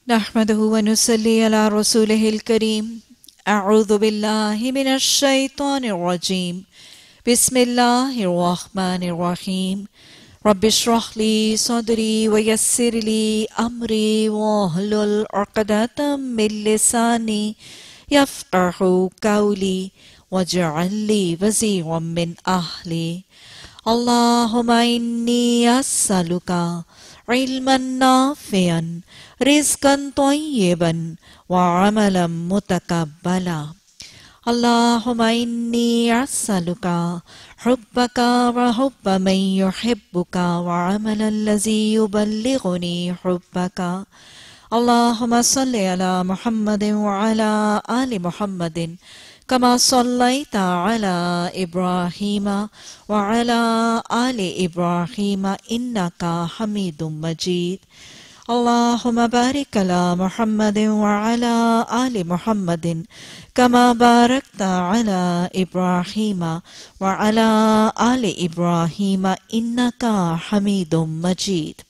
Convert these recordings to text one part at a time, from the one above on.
नहमदुहु व नुसल्ली अला रसूलिहिल करीम। अऊज़ु बिल्लाहि मिनश शैतानिर रजीम। बिस्मिल्लाहिर रहमानिर रहीम। रब्बिश्रह ली सदरी व यस्सिर ली अमरी वहलुल उक़दतम मिन लिसानी यफ़क़हू क़ौली वजअल ली वज़ीरम मिन अहली। अल्लाहुम्मा इन्नी अस्अलुका इल्मन नाफ़िअन रिज़्क़न तय्यिबन व अमलन मुतक़ब्बला। अल्लाहुम्मा इन्नी अस्अलुका हुब्बका व हुब्ब मन युहिब्बुका व अमलन लज़ी युबल्लिगुनी हुब्बका। अल्लाहुम्मा सल्लि अला मुहम्मदिन व अला आलि मुहम्मदिन कमा सल्लैता अला इब्राहीम व अला आलि इब्राहीम इन्नका हमीदुम मजीद। अल्लाहुम्मा बारिक अला मुहम्मदिन व अला आलि मुहम्मदिन कमा बारकता अला इब्राहीम व अला आलि इब्राहीम इन्नका हमीदुम मजीद।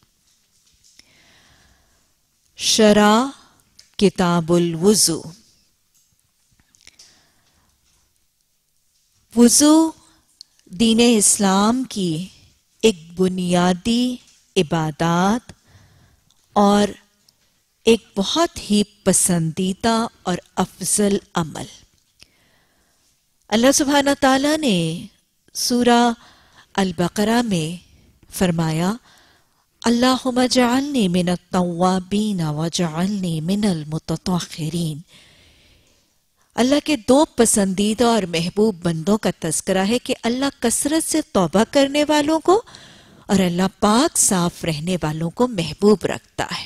शरा किताबुल वुज़ू। वुज़ू दीन इस्लाम की एक बुनियादी इबादत और एक बहुत ही पसंदीदा और अफजल अमल। अल्लाह सुब्हानहू तआला ने सूरा अल-बक़रा में फरमाया, अल्लाहुम्मा जअलनी मिनत तव्वाबीन व जअलनी मिनल मुतत्तहिरीन। अल्लाह के दो पसंदीदा और महबूब बंदों का तज़किरा है कि अल्लाह कसरत से तौबा करने वालों को और अल्लाह पाक साफ रहने वालों को महबूब रखता है।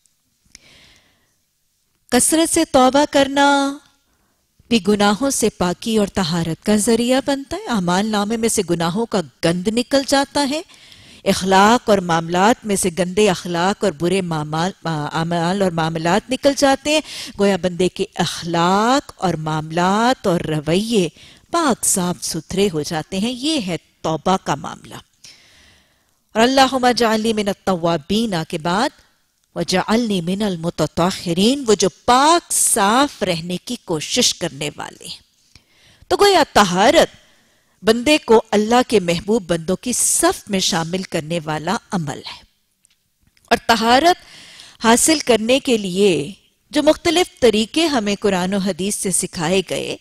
कसरत से तौबा करना भी गुनाहों से पाकी और तहारत का जरिया बनता है। अमाल नामे में से गुनाहों का गंद निकल जाता है। अखलाक और मामलात में से गंदे अखलाक और बुरे अमाल और मामलात निकल जाते हैं। गोया बंदे के अखलाक और मामलात और रवैये पाक साफ सुथरे हो जाते हैं। ये है तौबा का मामला। और अल्लाहुम्मा जअलनी मिनत तव्वाबीन के बाद वजअलनी मिनल मुतत्तहिरीन, वो जो पाक साफ रहने की कोशिश करने वाले हैं। तो गोया तहारत बंदे को अल्लाह के महबूब बंदों की सफ में शामिल करने वाला अमल है। और तहारत हासिल करने के लिए जो मुख्तलिफ तरीके हमें कुरान और हदीस से सिखाए गए,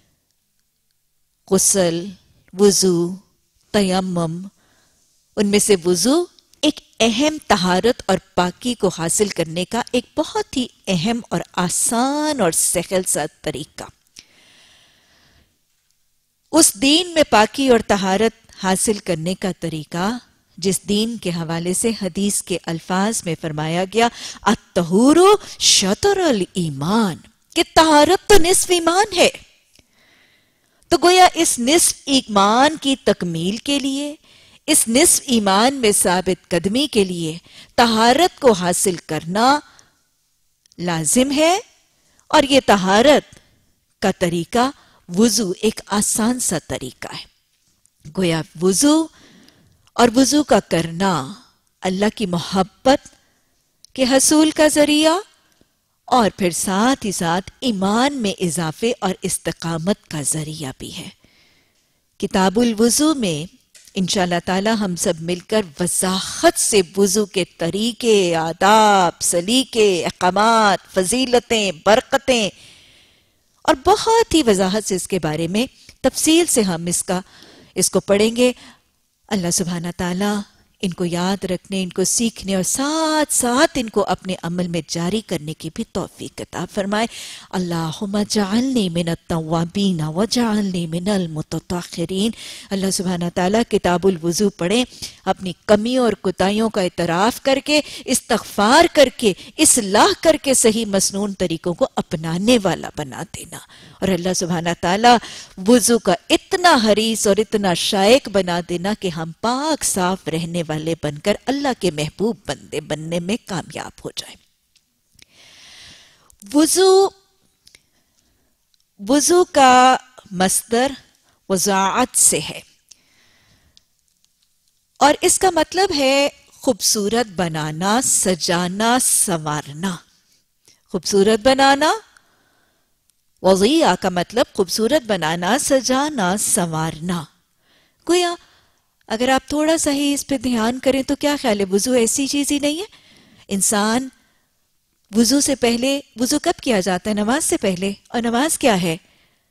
गुस्ल, वुज़ू, तयम्मुम, उनमें से वुज़ू एक अहम तहारत और पाकी को हासिल करने का एक बहुत ही अहम और आसान और सहल सा तरीका। उस दीन में पाकी और तहारत हासिल करने का तरीका जिस दीन के हवाले से हदीस के अल्फाज में फरमाया गया, अत्तहूरु शतरुल ईमान, कि तहारत तो निस्फ ईमान है। तो गोया इस निस्फ ईमान की तकमील के लिए, इस निस्फ ईमान में साबित कदमी के लिए तहारत को हासिल करना लाजिम है। और ये तहारत का तरीका वुज़ू एक आसान सा तरीका है। गोया वुज़ू और वुज़ू का करना अल्लाह की मोहब्बत के हसूल का जरिया और फिर साथ ही साथ ईमान में इजाफे और इस्तिकामत का जरिया भी है। किताबुल वुज़ू में इंशाअल्लाह ताला हम सब मिलकर वज़ाहत से वुज़ू के तरीके, आदाब, सलीके, अहकामात, फजीलतें, बरकतें और बहुत ही वजाहत से इसके बारे में तफसील से हम इसको पढ़ेंगे। अल्लाह सुब्हाना ताला इनको याद रखने, इनको सीखने और साथ साथ इनको अपने अमल में जारी करने की भी तौफीक अता फरमाए। अल्लाहुम्मा जअलनी मिनत तव्वाबीन व जअलनी मिनल मुतत्तहिरीन। अल्लाह सुब्हाना ताला किताबुल वुज़ू पढ़ें, अपनी कमियों और कुताहियों का इतराफ करके, इस्तग़फ़ार करके, इस्लाह करके सही मसनून तरीकों को अपनाने वाला बना देना। और अल्लाह सुब्हाना ताला वुज़ू का इतना हरीस और इतना शायक बना देना कि हम पाक साफ रहने वाले बनकर अल्लाह के महबूब बंदे बनने में कामयाब हो जाए। वुज़ू का मस्दर वज़ाअत से है और इसका मतलब है खूबसूरत बनाना, सजाना, संवारना। خوبصورت بنانا، وضیع کا مطلب خوبصورت بنانا، سجانا، سنوارنا. گویا اگر آپ تھوڑا سا ہی اس پہ دھیان کریں تو کیا خیال ہے، وضو ایسی چیز ہی نہیں ہے. انسان وضو سے پہلے، وضو کب کیا جاتا ہے؟ نماز سے پہلے. اور نماز کیا ہے؟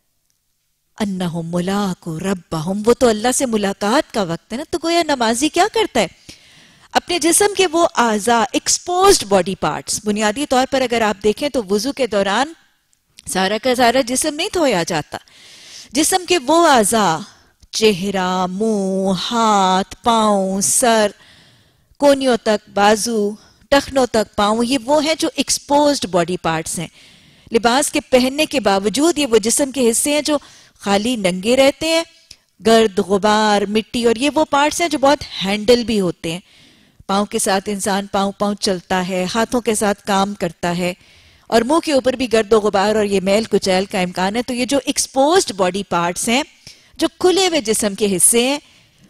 انہم ملاقو ربہم، وہ تو اللہ سے ملاقات کا وقت ہے نا. تو گویا نمازی کیا کرتا ہے؟ اپنے جسم کے وہ اعضاء، ایکسپوزڈ باڈی پارٹس، بنیادی طور پر اگر آپ دیکھیں تو وضو کے دوران سارا کا سارا جسم نہیں دھویا جاتا. جسم کے وہ اعضاء، چہرہ، منہ، ہاتھ، پاؤں، سر، کونیوں تک، بازو، ٹخنوں تک پاؤں، یہ وہ ہیں جو ایکسپوزڈ باڈی پارٹس ہیں. لباس کے پہننے کے باوجود یہ وہ جسم کے حصے ہیں جو خالی ننگے رہتے ہیں. گرد، غبار، مٹی، اور یہ وہ پارٹس ہیں جو بہت ہینڈل بھی ہوتے ہیں. پاؤں کے ساتھ انسان پاؤں چلتا ہے، ہاتھوں کے ساتھ کام کرتا ہے، اور منہ کے اوپر بھی گرد و غبار اور یہ میل کچیل کا امکان ہے. تو یہ جو ایکسپوزڈ باڈی پارٹس ہیں، جو کھلے ہوئے جسم کے حصے ہیں،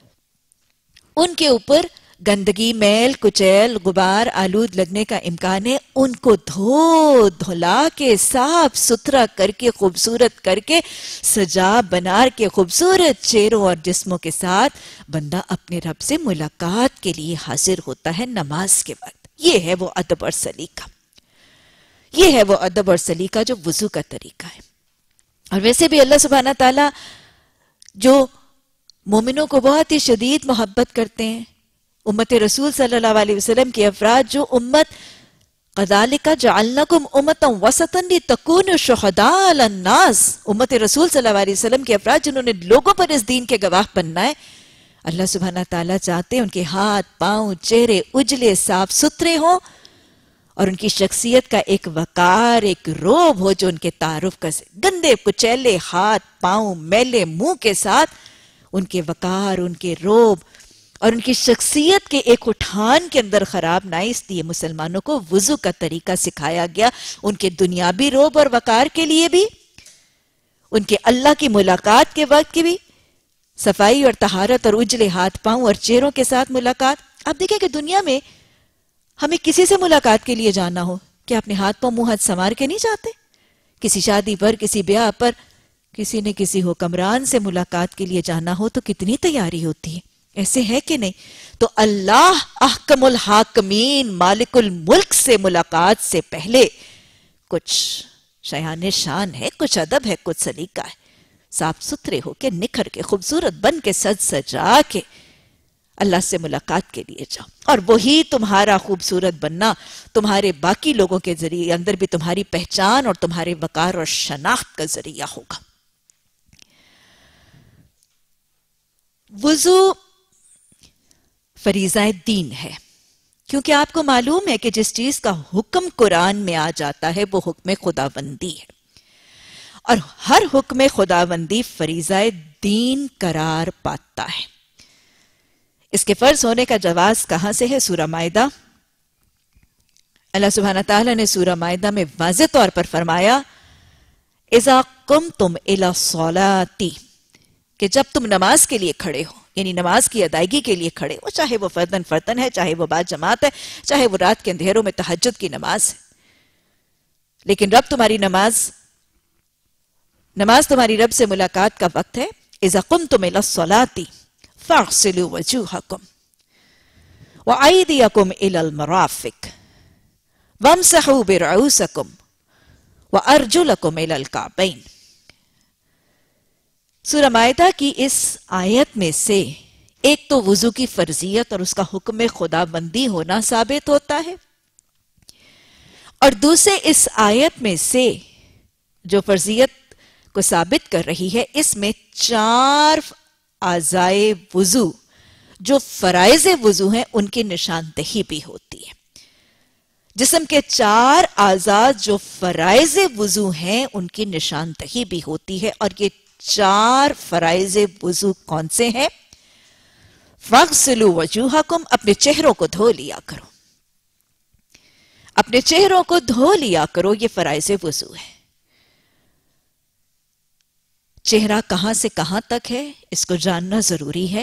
ان کے اوپر گندگی، میل کچیل، غبار، آلود لگنے کا امکان ہے. ان کو دھلا کے صاف ستھرا کر کے، خوبصورت کر کے، سجا بنا کے خوبصورت چہروں اور جسموں کے ساتھ بندہ اپنے رب سے ملاقات کے لیے حاضر ہوتا ہے نماز کے وقت. یہ ہے وہ ادب اور سلیقہ، یہ ہے وہ ادب اور سلیقہ جو وضو کا طریقہ ہے. اور ویسے بھی اللہ سبحانہ تعالیٰ جو مومنوں کو بہت ہی شدید محبت کرتے ہیں، امت رسول صلی اللہ علیہ وسلم کے افراد، جو امت قَذَلِكَ جَعَلْنَكُمْ أُمَّةً وَسَطًا لِتَكُونُوا شُهَدَاءَ عَلَى النَّاسِ، امت رسول صلی اللہ علیہ وسلم کے افراد جنہوں نے لوگوں پر اس دین کے گواہ بننا ہے. اللہ سبحانہ تعالیٰ چاہتے ہیں ان کے ہاتھ، پاؤں، چہرے اجلے صاف ستھرے ہوں، اور ان کی شخصیت کا ایک وقار، ایک روب ہو جو ان کے تعارف کا. گندے کچیلے ہاتھ، پاؤں، میلے منہ کے ساتھ ان کے وقار، ان کے روب اور ان کی شخصیت کے ایک اٹھان کے اندر خراب نہ. اس لیے مسلمانوں کو وضو کا طریقہ سکھایا گیا، ان کے دنیاوی روب اور وقار کے لیے بھی، ان کے اللہ کی ملاقات کے وقت کی بھی. صفائی اور طہارت اور اجلے ہاتھ، پاؤں اور چہروں کے ساتھ ملاقات. آپ دیکھیں کہ دنیا میں ہمیں کسی سے ملاقات کے لیے جانا ہو، کیا اپنے ہاتھ پاؤں منہ ہاتھ سنوار کے نہیں جاتے؟ کسی شادی پر، کسی بیاہ پر، کسی نے کسی حکمران سے ملاقات کے لیے جانا ہو تو کتنی تیاری ہوتی ہے، ایسے ہے کہ نہیں؟ تو اللہ احکم الحاکمین مالک الملک سے ملاقات سے پہلے کچھ شایان شان ہے، کچھ ادب ہے، کچھ سلیقہ ہے. صاف ستھرے ہو کے، نکھر کے، خوبصورت بن کے، سج سجا کے اللہ سے ملاقات کے لیے جاؤ. اور وہی تمہارا خوبصورت بننا تمہارے باقی لوگوں کے ذریعے اندر بھی تمہاری پہچان اور تمہارے وقار اور شناخت کا ذریعہ ہوگا. وضو فریضہ دین ہے، کیونکہ آپ کو معلوم ہے کہ جس چیز کا حکم قرآن میں آ جاتا ہے وہ حکم خداوندی ہے، اور ہر حکم خداوندی فریضہ دین قرار پاتا ہے. اس کے فرض ہونے کا جواز کہاں سے ہے؟ سورہ مائدہ. اللہ سبحانہ تعالیٰ نے سورہ مائدہ میں واضح طور پر فرمایا اِذَا قُمْتُمْ إِلَى الصَّلَاةِ، کہ جب تم نماز کے لیے کھڑے ہو، یعنی نماز کی ادائیگی کے لیے کھڑے ہو، چاہے وہ فردن ہے، چاہے وہ بعد جماعت ہے، چاہے وہ رات کے اندھیروں میں تہجد کی نماز ہے، لیکن رب تمہاری نماز تمہاری رب سے ملاقات کا وقت ہے. اِذَا قُمْتُمْ إِلَى الصَّلَاةِ فَاغْسِلُوا وَجُوهَكُمْ وَأَيْدِيَكُمْ إِلَى الْمَرَافِقِ وَامْسَحُوا بِرُؤُوسِكُمْ وَأَرْجُلَكُمْ إِلَى الْكَعْبَيْنِ. سورہ مائدہ کی اس آیت میں سے ایک تو وضو کی فرضیت اور اس کا حکم خداوندی ہونا ثابت ہوتا ہے، اور دوسرے اس آیت میں سے جو فرضیت کو ثابت کر رہی ہے، اس میں 4 اعضائے وضو جو فرائض وضو ہیں ان کی نشاندہی بھی ہوتی ہے. جسم کے 4 اعضاء جو فرائض وضو ہیں ان کی نشاندہی بھی ہوتی ہے، اور یہ 4 فرائض وضو کون سے ہیں؟ فَاغْسِلُوا وَجُوهَكُمْ، اپنے چہروں کو دھو لیا کرو، اپنے چہروں کو دھو لیا کرو، یہ فرائض وضو ہے. چہرہ کہاں سے کہاں تک ہے اس کو جاننا ضروری ہے.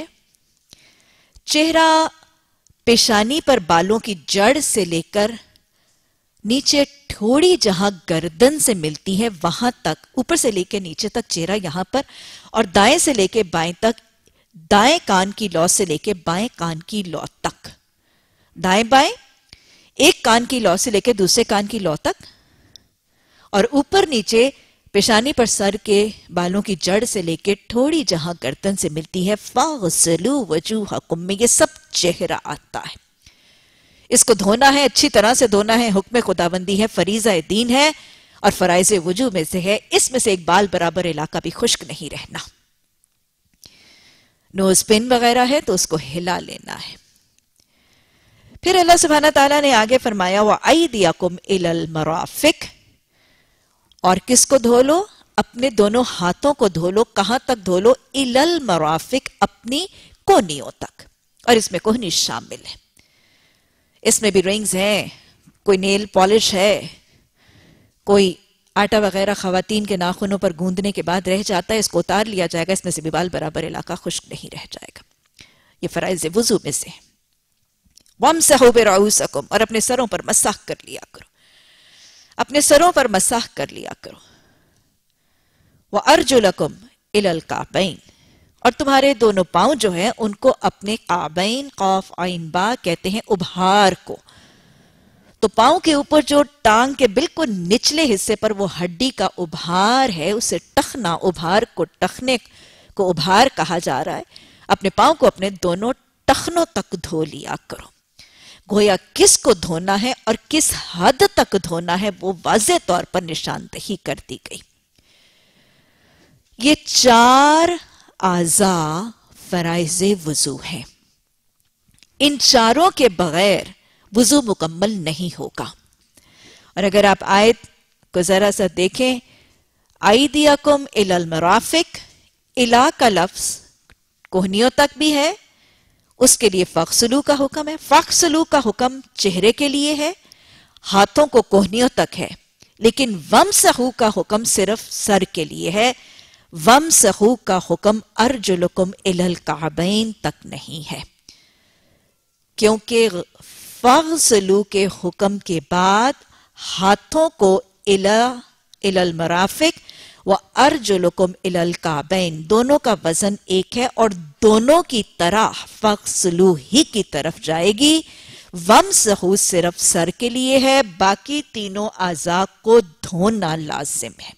چہرہ پیشانی پر بالوں کی جڑ سے لے کر نیچے تھوڑی جہاں گردن سے ملتی ہے وہاں تک، اوپر سے لے کے نیچے تک چہرہ یہاں پر، اور دائیں سے لے کے بائیں تک، دائیں کان کی لو سے لے کے بائیں کان کی لو تک، دائیں بائیں ایک کان کی لو سے لے کے دوسرے کان کی لو تک، اور اوپر نیچے پیشانی پر سر کے بالوں کی جڑ سے لے کے تھوڑی جہاں گردن سے ملتی ہے، فاغسلوا وجوہکم میں یہ سب چہرہ آتا ہے۔ اس کو دھونا ہے، اچھی طرح سے دھونا ہے، حکم خداوندی ہے، فریضہ دین ہے اور فرائض وجوہ میں سے ہے۔ اس میں سے ایک بال برابر علاقہ بھی خشک نہیں رہنا۔ نوز پن وغیرہ ہے تو اس کو ہلا لینا ہے۔ پھر اللہ سبحانہ تعالیٰ نے آگے فرمایا وَأَيْدِيَكُمْ إِلَى الْمَرَافِقِ، اور کس کو دھو لو؟ اپنے دونوں ہاتھوں کو دھو لو۔ کہاں تک دھو لو؟ إِلَى الْمَرَافِقِ، اپنی کونیوں تک، اور اس میں کوہنی شامل ہے۔ اس میں بھی رنگز ہیں، کوئی نیل پالش ہے، کوئی آٹا وغیرہ خواتین کے ناخنوں پر گوندنے کے بعد رہ جاتا ہے، اس کو اتار لیا جائے گا، اس میں سے بھی بال برابر علاقہ خشک نہیں رہ جائے گا۔ یہ فرائض وضو میں سے ہے۔ وَامْسَحُوا بِرُؤُوسِكُمْ، اور اپنے سروں پر مسح کر لیا کرو، اپنے سروں پر مسح کر لیا کرو۔ وَأَرْجُلَكُمْ إِلَى الْكَعْبَيْنِ، اور تمہارے دونوں پاؤں جو ہیں ان کو اپنے قعبین، قاف عین با کہتے ہیں ابہار کو۔ تو پاؤں کے اوپر جو ٹانگ کے بالکل نچلے حصے پر وہ ہڈی کا ابہار ہے، اسے ٹخنا، ابہار کو ٹخنے کو ابہار کہا جا رہا ہے۔ اپنے پاؤں کو اپنے دونوں ٹخنوں تک دھو لیا کرو۔ گویا کس کو دھونا ہے اور کس حد تک دھونا ہے وہ واضح طور پر نشاندہی کر دی گئی۔ یہ 4 اعضاء فرائض وضو ہیں۔ ان چاروں کے بغیر وضو مکمل نہیں ہوگا۔ اور اگر آپ آیت کو ذرا سا دیکھیں، ایدیکم الی المرافق، الا کا لفظ کوہنیوں تک بھی ہے، اس کے لیے فاغسلوا کا حکم ہے۔ فاغسلوا کا حکم چہرے کے لیے ہے، ہاتھوں کو کوہنیوں تک ہے، لیکن وامسحوا کا حکم صرف سر کے لیے ہے۔ وامسحوا کا حکم ارجلکم الی الکعبین تک نہیں ہے، کیونکہ فاغسلوا کے حکم کے بعد ہاتھوں کو الی المرافق و ارجلکم الی الکعبین دونوں کا وزن ایک ہے، اور دونوں کی طرح فاغسلوا ہی کی طرف جائے گی۔ وامسحوا صرف سر کے لیے ہے، باقی تینوں اعضاء کو دھونا لازم ہے۔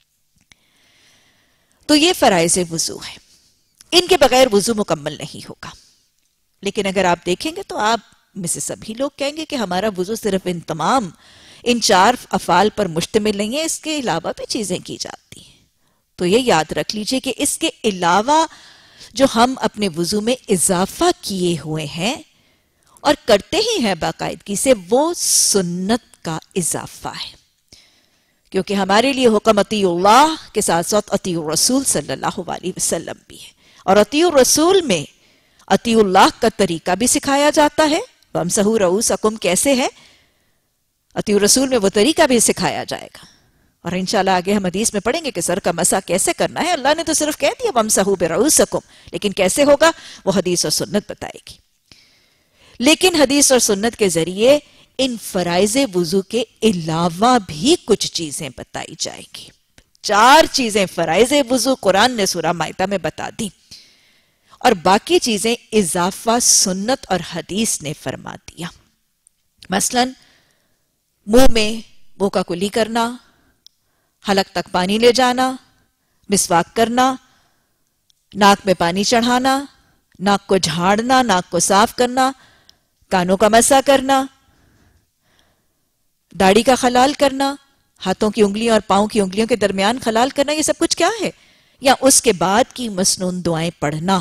تو یہ فرائض وضو ہے، ان کے بغیر وضو مکمل نہیں ہوگا۔ لیکن اگر آپ دیکھیں گے تو آپ میں سے سبھی لوگ کہیں گے کہ ہمارا وضو صرف ان 4 افعال پر مشتمل نہیں ہے، اس کے علاوہ بھی چیزیں کی جاتی ہیں۔ تو یہ یاد رکھ لیجئے کہ اس کے علاوہ جو ہم اپنے وضو میں اضافہ کیے ہوئے ہیں اور کرتے ہی ہیں باقاعدگی سے، وہ سنت کا اضافہ ہے، کیونکہ ہمارے لیے حکم اطیعوا اللہ کے ساتھ ساتھ اطیعوا الرسول صلی اللہ علیہ وسلم بھی ہے، اور اطیعوا الرسول میں اطیعوا اللہ کا طریقہ بھی سکھایا جاتا ہے۔ وامسحوا رؤوسکم کیسے ہے، اطیعوا الرسول میں وہ طریقہ بھی سکھایا جائے گا، اور انشاءاللہ آگے ہم حدیث میں پڑھیں گے کہ سر کا مسح کیسے کرنا ہے۔ اللہ نے تو صرف کہہ دیا وامسحوا برؤوسکم، لیکن کیسے ہوگا وہ حدیث اور سنت بتائے گی۔ لیکن حدیث اور سنت کے ذریعے ان فرائض وضو کے علاوہ بھی کچھ چیزیں بتائی جائے گی۔ 4 چیزیں فرائض وضو قرآن نے سورہ مائدہ میں بتا دی، اور باقی چیزیں اضافہ سنت اور حدیث نے فرما دیا۔ مثلا منہ میں منہ کا کلی کرنا، حلق تک پانی لے جانا، مسواک کرنا، ناک میں پانی چڑھانا، ناک کو جھاڑنا، ناک کو صاف کرنا، کانوں کا مسح کرنا، داڑھی کا خلال کرنا، ہاتھوں کی انگلیاں اور پاؤں کی انگلیوں کے درمیان خلال کرنا، یہ سب کچھ کیا ہے؟ یا اس کے بعد کی مسنون دعائیں پڑھنا،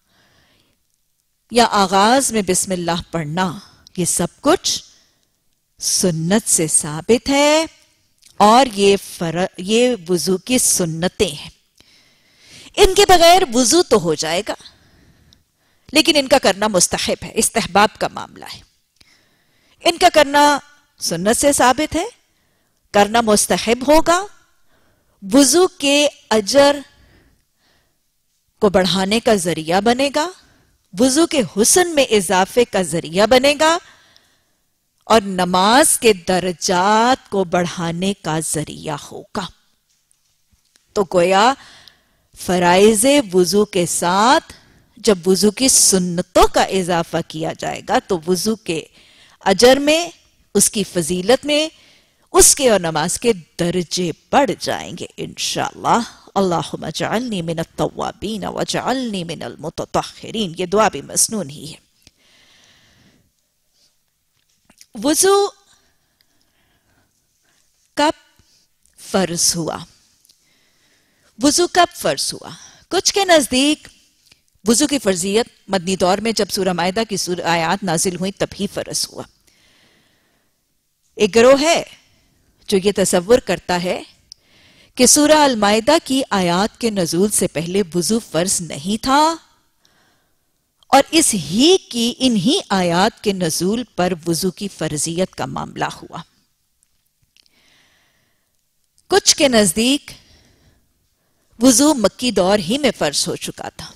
یا آغاز میں بسم اللہ پڑھنا، یہ سب کچھ سنت سے ثابت ہے، اور یہ وضو کی سنتیں ہیں۔ ان کے بغیر وضو تو ہو جائے گا، لیکن ان کا کرنا مستحب ہے، استحباب کا معاملہ ہے۔ ان کا کرنا سنت سے ثابت ہے، کرنا مستحب ہوگا، وضو کے اجر کو بڑھانے کا ذریعہ بنے گا، وضو کے حسن میں اضافے کا ذریعہ بنے گا، اور نماز کے درجات کو بڑھانے کا ذریعہ ہوگا۔ تو گویا فرائض وضو کے ساتھ جب وضو کی سنتوں کا اضافہ کیا جائے گا تو وضو کے اجر میں، اس کی فضیلت میں، اس کے اور نماز کے درجے بڑھ جائیں گے انشاءاللہ۔ اللہم اجعلنی من التوابین واجعلنی من المتطہرین، یہ دعا بھی مسنون ہی ہے۔ وضو کب فرض ہوا؟ وضو کب فرض ہوا؟ کچھ کے نزدیک وضو کی فرضیت مدنی دور میں جب سورہ مائدہ کی آیات نازل ہوئیں تب ہی فرض ہوا۔ ایک گروہ ہے جو یہ تصور کرتا ہے کہ سورہ المائدہ کی آیات کے نزول سے پہلے وضو فرض نہیں تھا، اور انہی آیات کے نزول پر وضو کی فرضیت کا معاملہ ہوا۔ کچھ کے نزدیک وضو مکی دور ہی میں فرض ہو چکا تھا،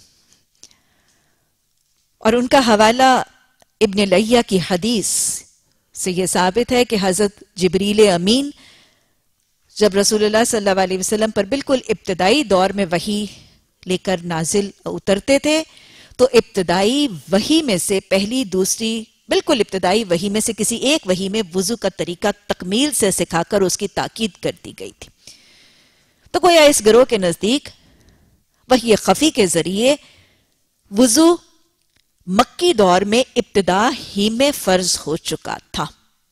اور ان کا حوالہ ابن لیہ کی حدیث سے یہ ثابت ہے کہ حضرت جبریل امین جب رسول اللہ صلی اللہ علیہ وسلم پر بالکل ابتدائی دور میں وحی لے کر نازل اترتے تھے تو ابتدائی وحی میں سے پہلی دوسری بالکل ابتدائی وحی میں سے کسی ایک وحی میں وضو کا طریقہ تکمیل سے سکھا کر اس کی تاکید کر دی گئی تھی۔ تو گویا اس گروہ کے نزدیک وحی خفی کے ذریعے وضو مکی دور میں ابتدا ہی میں فرض ہو چکا تھا،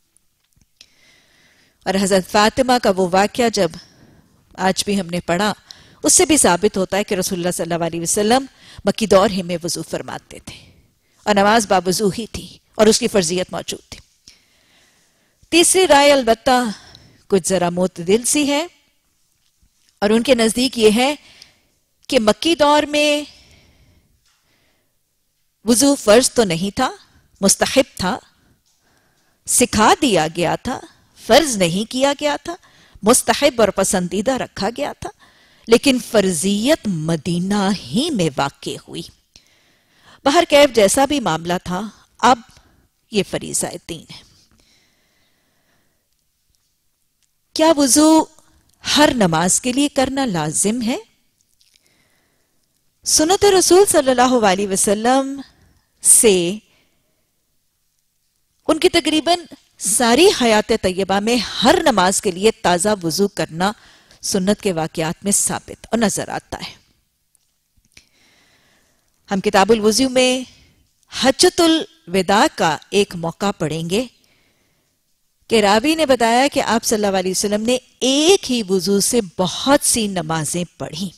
اور حضرت فاطمہ کا وہ واقعہ جب آج بھی ہم نے پڑھا اس سے بھی ثابت ہوتا ہے کہ رسول اللہ صلی اللہ علیہ وسلم مکی دور ہی میں وضو فرماتے تھے، اور نماز باوضو ہی تھی اور اس کی فرضیت موجود تھی۔ تیسری رائے البتہ کچھ ذرا معتدل سی ہے، اور ان کے نزدیک یہ ہے کہ مکی دور میں وضو فرض تو نہیں تھا، مستحب تھا، سکھا دیا گیا تھا، فرض نہیں کیا گیا تھا، مستحب اور پسندیدہ رکھا گیا تھا، لیکن فرضیت مدینہ ہی میں واقع ہوئی۔ بہرکیف جیسا بھی معاملہ تھا، اب یہ فریضہ دین ہے۔ کیا وضو ہر نماز کے لیے کرنا لازم ہے؟ سنت رسول صلی اللہ علیہ وسلم سے ان کی تقریباً ساری حیات طیبہ میں ہر نماز کے لیے تازہ وضو کرنا سنت کے واقعات میں ثابت اور نظر آتا ہے۔ ہم کتاب الوضو میں حجۃ الوداع کا ایک موقع پڑھیں گے کہ راوی نے بتایا کہ آپ صلی اللہ علیہ وسلم نے ایک ہی وضو سے بہت سی نمازیں پڑھی۔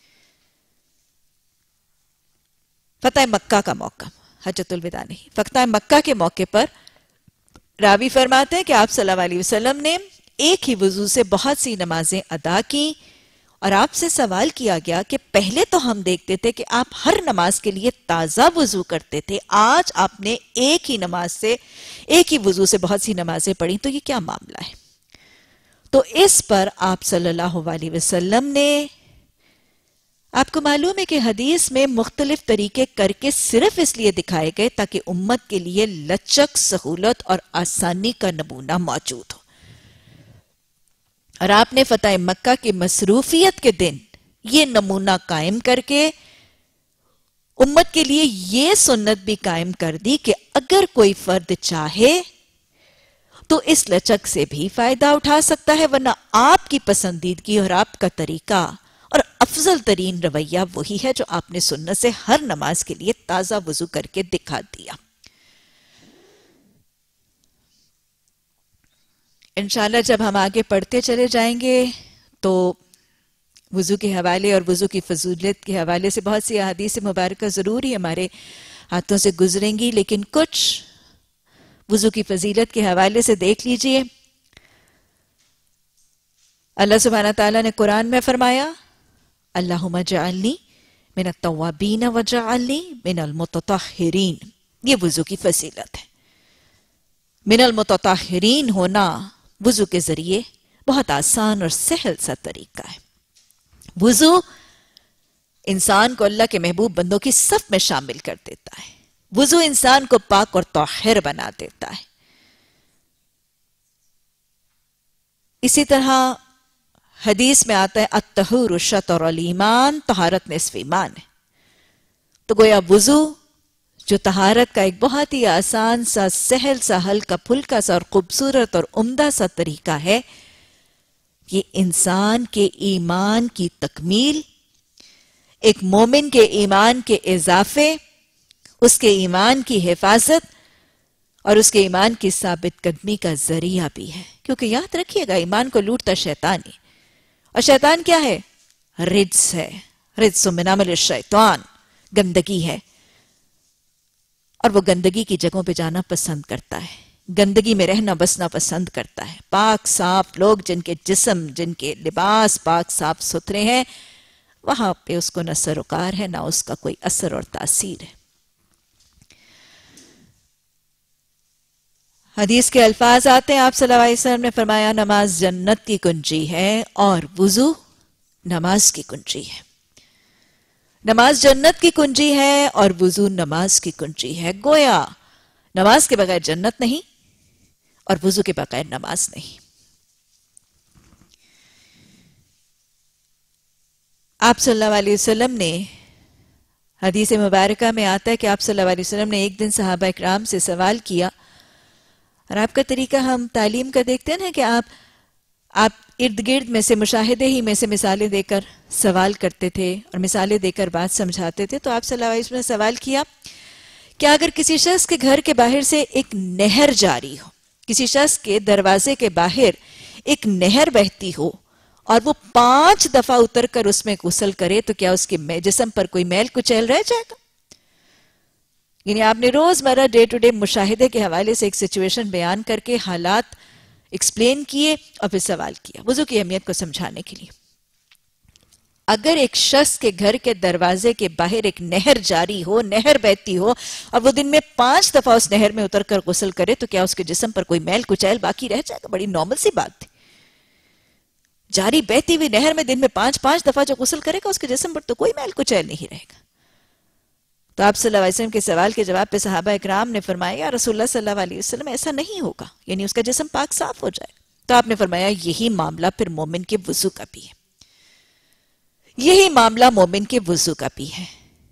فتح مکہ کا موقع، حجۃ الوداع نہیں، فتح مکہ کے موقع پر راوی فرماتے ہیں کہ آپ صلی اللہ علیہ وسلم نے ایک ہی وضو سے بہت سی نمازیں ادا کی، اور آپ سے سوال کیا گیا کہ پہلے تو ہم دیکھتے تھے کہ آپ ہر نماز کے لیے تازہ وضو کرتے تھے، آج آپ نے ایک ہی وضو سے بہت سی نمازیں پڑھی، تو یہ کیا معاملہ ہے؟ تو اس پر آپ صلی اللہ علیہ وسلم نے، آپ کو معلوم ہے کہ حدیث میں مختلف طریقے کر کے صرف اس لیے دکھائے گئے تاکہ امت کے لیے لچک، سہولت اور آسانی کا نمونہ موجود ہو، اور آپ نے فتح مکہ کی مصروفیت کے دن یہ نمونہ قائم کر کے امت کے لیے یہ سنت بھی قائم کر دی کہ اگر کوئی فرد چاہے تو اس لچک سے بھی فائدہ اٹھا سکتا ہے، ورنہ آپ کی پسندیدگی اور آپ کا طریقہ اور افضل ترین رویہ وہی ہے جو آپ نے سنت سے ہر نماز کے لیے تازہ وضو کر کے دکھا دیا۔ انشاءاللہ جب ہم آگے پڑھتے چلے جائیں گے تو وضو کے حوالے اور وضو کی فضیلت کے حوالے سے بہت سی احادیث مبارکہ ضرور ہی ہمارے ہاتھوں سے گزریں گی، لیکن کچھ وضو کی فضیلت کے حوالے سے دیکھ لیجئے۔ اللہ سبحانہ تعالیٰ نے قرآن میں فرمایا، اللہم اجعلنی من التوابین وجعلنی من المتطہرین، یہ وضو کی فضیلت ہے۔ من المتطہرین ہونا وضو کے ذریعے بہت آسان اور سہل سا طریقہ ہے۔ وضو انسان کو اللہ کے محبوب بندوں کی صف میں شامل کر دیتا ہے، وضو انسان کو پاک اور طاہر بنا دیتا ہے، اسی طرح حدیث میں آتا ہے الطہور شطر الایمان، طہارت نصف ایمان ہے. تو گویا وضو جو طہارت کا ایک بہت ہی آسان سا، سہل سا، ہلکا پھلکا سا اور خوبصورت اور عمدہ سا طریقہ ہے، یہ انسان کے ایمان کی تکمیل، ایک مومن کے ایمان کے اضافے، اس کے ایمان کی حفاظت اور اس کے ایمان کی ثابت قدمی کا ذریعہ بھی ہے. کیونکہ یاد رکھیے گا ایمان کو لوٹتا شیطان ہی، اور شیطان کیا ہے؟ رجس ہے، رجس من عمل الشیطان، گندگی ہے، اور وہ گندگی کی جگہوں پہ جانا پسند کرتا ہے، گندگی میں رہنا بسنا پسند کرتا ہے. پاک صاف لوگ جن کے جسم، جن کے لباس پاک صاف ستھرے ہیں، وہاں پہ اس کو نہ سروکار ہے، نہ اس کا کوئی اثر اور تاثیر ہے. حدیث کے الفاظ آتے ہیں، آپ صلی اللہ علیہ وسلم نے فرمایا نماز جنت کی کنجی ہے اور وضو نماز کی کنجی ہے. نماز جنت کی کنجی ہے اور وضو نماز کی کنجی ہے. گویا نماز کے بغیر جنت نہیں اور وضو کے بغیر نماز نہیں. آپ صلی اللہ علیہ وسلم نے، حدیث مبارکہ میں آتا ہے کہ آپ صلی اللہ علیہ وسلم نے ایک دن صحابہ اکرام سے سوال کیا، اور آپ کا طریقہ ہم تعلیم کا دیکھتے ہیں نا کہ آپ ارد گرد میں سے، مشاہدے ہی میں سے مثالیں دے کر سوال کرتے تھے اور مثالیں دے کر بات سمجھاتے تھے. تو آپ صلی اللہ علیہ وسلم نے سوال کیا کہ اگر کسی شخص کے گھر کے باہر سے ایک نہر جاری ہو، کسی شخص کے دروازے کے باہر ایک نہر بہتی ہو اور وہ 5 دفعہ اتر کر اس میں غسل کرے، تو کیا اس کے جسم پر کوئی میل کچیل رہ جائے گا؟ یعنی آپ نے روزمرہ ڈے ٹو ڈے مشاہدے کے حوالے سے ایک سچویشن بیان کر کے حالات ایکسپلین کیے اور پھر سوال کیا وضو کی اہمیت کو سمجھانے کے لیے. اگر ایک شخص کے گھر کے دروازے کے باہر ایک نہر جاری ہو، نہر بہتی ہو، اور وہ دن میں 5 دفعہ اس نہر میں اتر کر غسل کرے، تو کیا اس کے جسم پر کوئی میل کچیل باقی رہ جائے گا؟ بڑی نارمل سی بات تھی. جاری بہتی ہوئی نہر میں دن میں 5 دفعہ جو غسل کرے گا، اس کے جسم پر تو کوئی میل کچیل نہیں رہے گا. تو آپ صلی اللہ علیہ وسلم کے سوال کے جواب پہ صحابہ اکرام نے فرمایا یا رسول اللہ صلی اللہ علیہ وسلم ایسا نہیں ہوگا، یعنی اس کا جسم پاک صاف ہو جائے گا. تو آپ نے فرمایا یہی معاملہ پھر مومن کے وضو کا بھی ہے، یہی معاملہ مومن کے وضو کا بھی ہے.